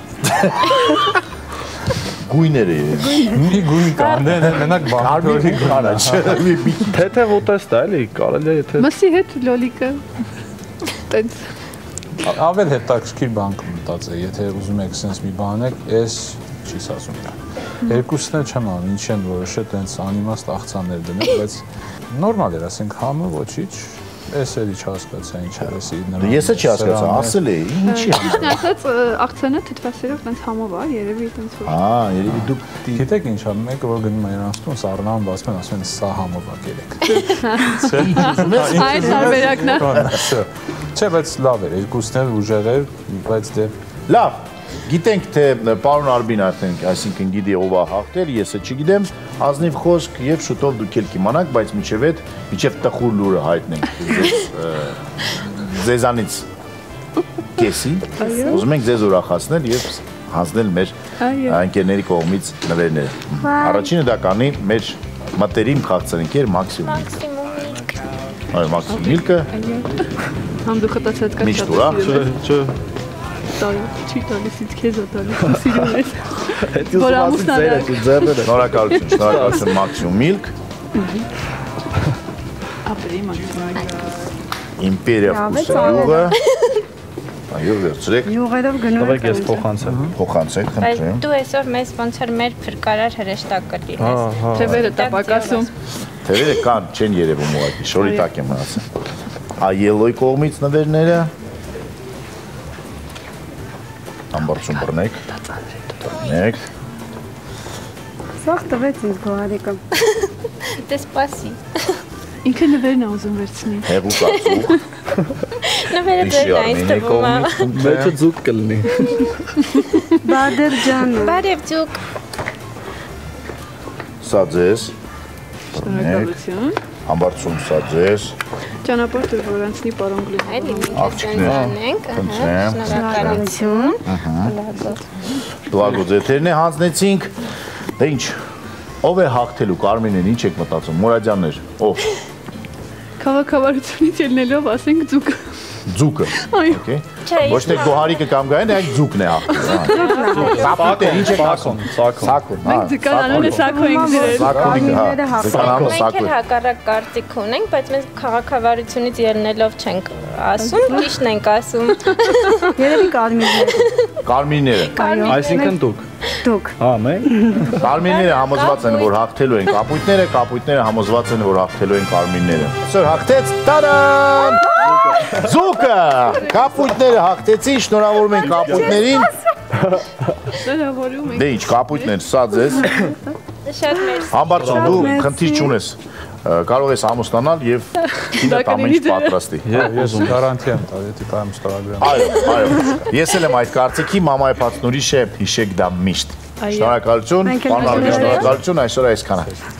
Գույները։ Մի գույն կա, մենակ բանջարի գույնը, չէ։ Թեթև ուտեստ է, էլի, կարելի է եթե։ Մսի հետ լոլիկը։ Տենց։ Ավել հետաքրքիր բան կմտածել, եթե ուզում եք sense մի բան եք, ես չիս ասում դա։ Երկուսն էլ չեմ անում, ինչ են որոշել, տենց անիմաստ աղցաններ դնել, բայց նորմալ էր, ասենք համը ոչինչ, ես էլի չհասկացա ինչ արեցի նրան։ Ես չի հասկացա, ասել է, ինչի համար։ Ճիշտ ասած, աղցանը թթվասերով տենց համով է, երևի տենց որ։ Երևի դուք Գիտեք ինչ ա, մեկը որ գնում է Իրանստուն, սառնան բացում են, ասում են սա համով է գերեք։ Այս տարբերակն է։ Չէ, բայց լավ էր, երկուսն էլ ուժեղ էր, բայց դե լավ, գիտենք թե պարոն Արբին արդեն, այսինքն գիտի ով է հաղթել, ես չգիտեմ, ազնիվ խոսք եւ շուտով դուք էլ կիմանաք, բայց մինչեւ տխուր լուրը հայտնենք ձեզանից կեսի, ուզում ենք ձեզ ուրախացնել եւ հանձնել մեր ընկերների կողմից նվերները։ Առաջինը դա կանի մեր մտերիմ խաղցանքեր Մաքսիմում Միլք։ Այո, Մաքսիմում Միլքը։ Համ դու խտացած կա։ Միշտ ուրախ։ Չէ։ Չի տալիս ինձ քեզ է տալիս, սիրում ես։ Որ ամուսնանակ։ Շնորհակալություն Մաքսիմում Միլք։ Ապրի Մաքսիմում։ Իմպերիա Ֆուսյուղը։ Այո, վերցրեք։ Յուղերով գնում Դավայք ես փոխանցեմ։ Փոխանցեք, Բայց խնդրեմ։ դու այսօր մեզ ոնց որ մեր փրկարար հրեշտակը լինես։ Թևերը տապակասում։ Թևերը կան, չեն երևում ուղղակի, շորի տակ եմ մնացել։ Այելոյի կողմից նվերները։ Ամբարձում բռնեք։ Բռնեք։ Սաղ տվեց ինձ գոհարիկը։ Դե սպասի։ Ինքը նվերն է ուզում վերցնի։ Հեղուկ ածուխ։ Նվերը դեռ այնց թվում է։ Մեջը ձուկ կլինի։ Բադեր ջան։ Բարև ձուկ։ Սա ձեզ։ Շնորհակալություն։ Ամբարձում սա ձեզ։ Ճանապարհը որ անցնի պարոն Գլուխ։ Այլի մի Աղջիկներ, անենք, խնդրեմ։ շնորհակալություն։ Բլագոց եթերն է հանձնեցինք։ Դե ինչ, ով է հաղթելու Կարմինեն, ինչ եք մտածում, Մուրադյաններ, ով։ Քաղաքավարությունից ելնելով ասենք ձուկը։ Ձուկը։ Այո։ Ոչ թե գոհարիկը կամ գային, այլ ձուկն է հաղթում։ Սապուտը ինչ եք ասում։ Սակուն։ Մենք ձկան անունը Սակո ենք դրել։ Սակունիկը, հա։ Ձկան անունը Մենք էլ Սակուն։ հակառակ կարծիք ունենք, բայց մենք քաղաքավարությունից ելնելով չենք ասում, ճիշտն ենք ասում։ Երևի կարմիրներ։ Կարմիրները։ Այսինքն դուք։ Դուք։ Հա, մենք։ Կարմիրները համոզված են, որ հաղթելու են կապույտները համոզված են, որ հաղթելու են կարմիրները։ Սոր հաղթեց, տարան! Ձուկը! Կապույտները հաղթեցին, շնորհավորում ենք կապույտներին։ Շնորհավորում ենք։ Դե ինչ, կապույտներ, սա ձեզ։ Շատ մերսի։ Համբարձում, դու խնդիր չունես։ կարող ես ամուսնանալ եւ քինդ ամեն ինչ պատրաստի։ Ես գարանտի եմ տալ, եթե կամստրագրամ։ Այո, ես էլ եմ այդ կարծիքի, մամայի փածն ուրիշ է, հիշեք դա միշտ։ Շնորհակալություն, պարոն Արգեն, շնորհակալություն, այսօր այսքանը։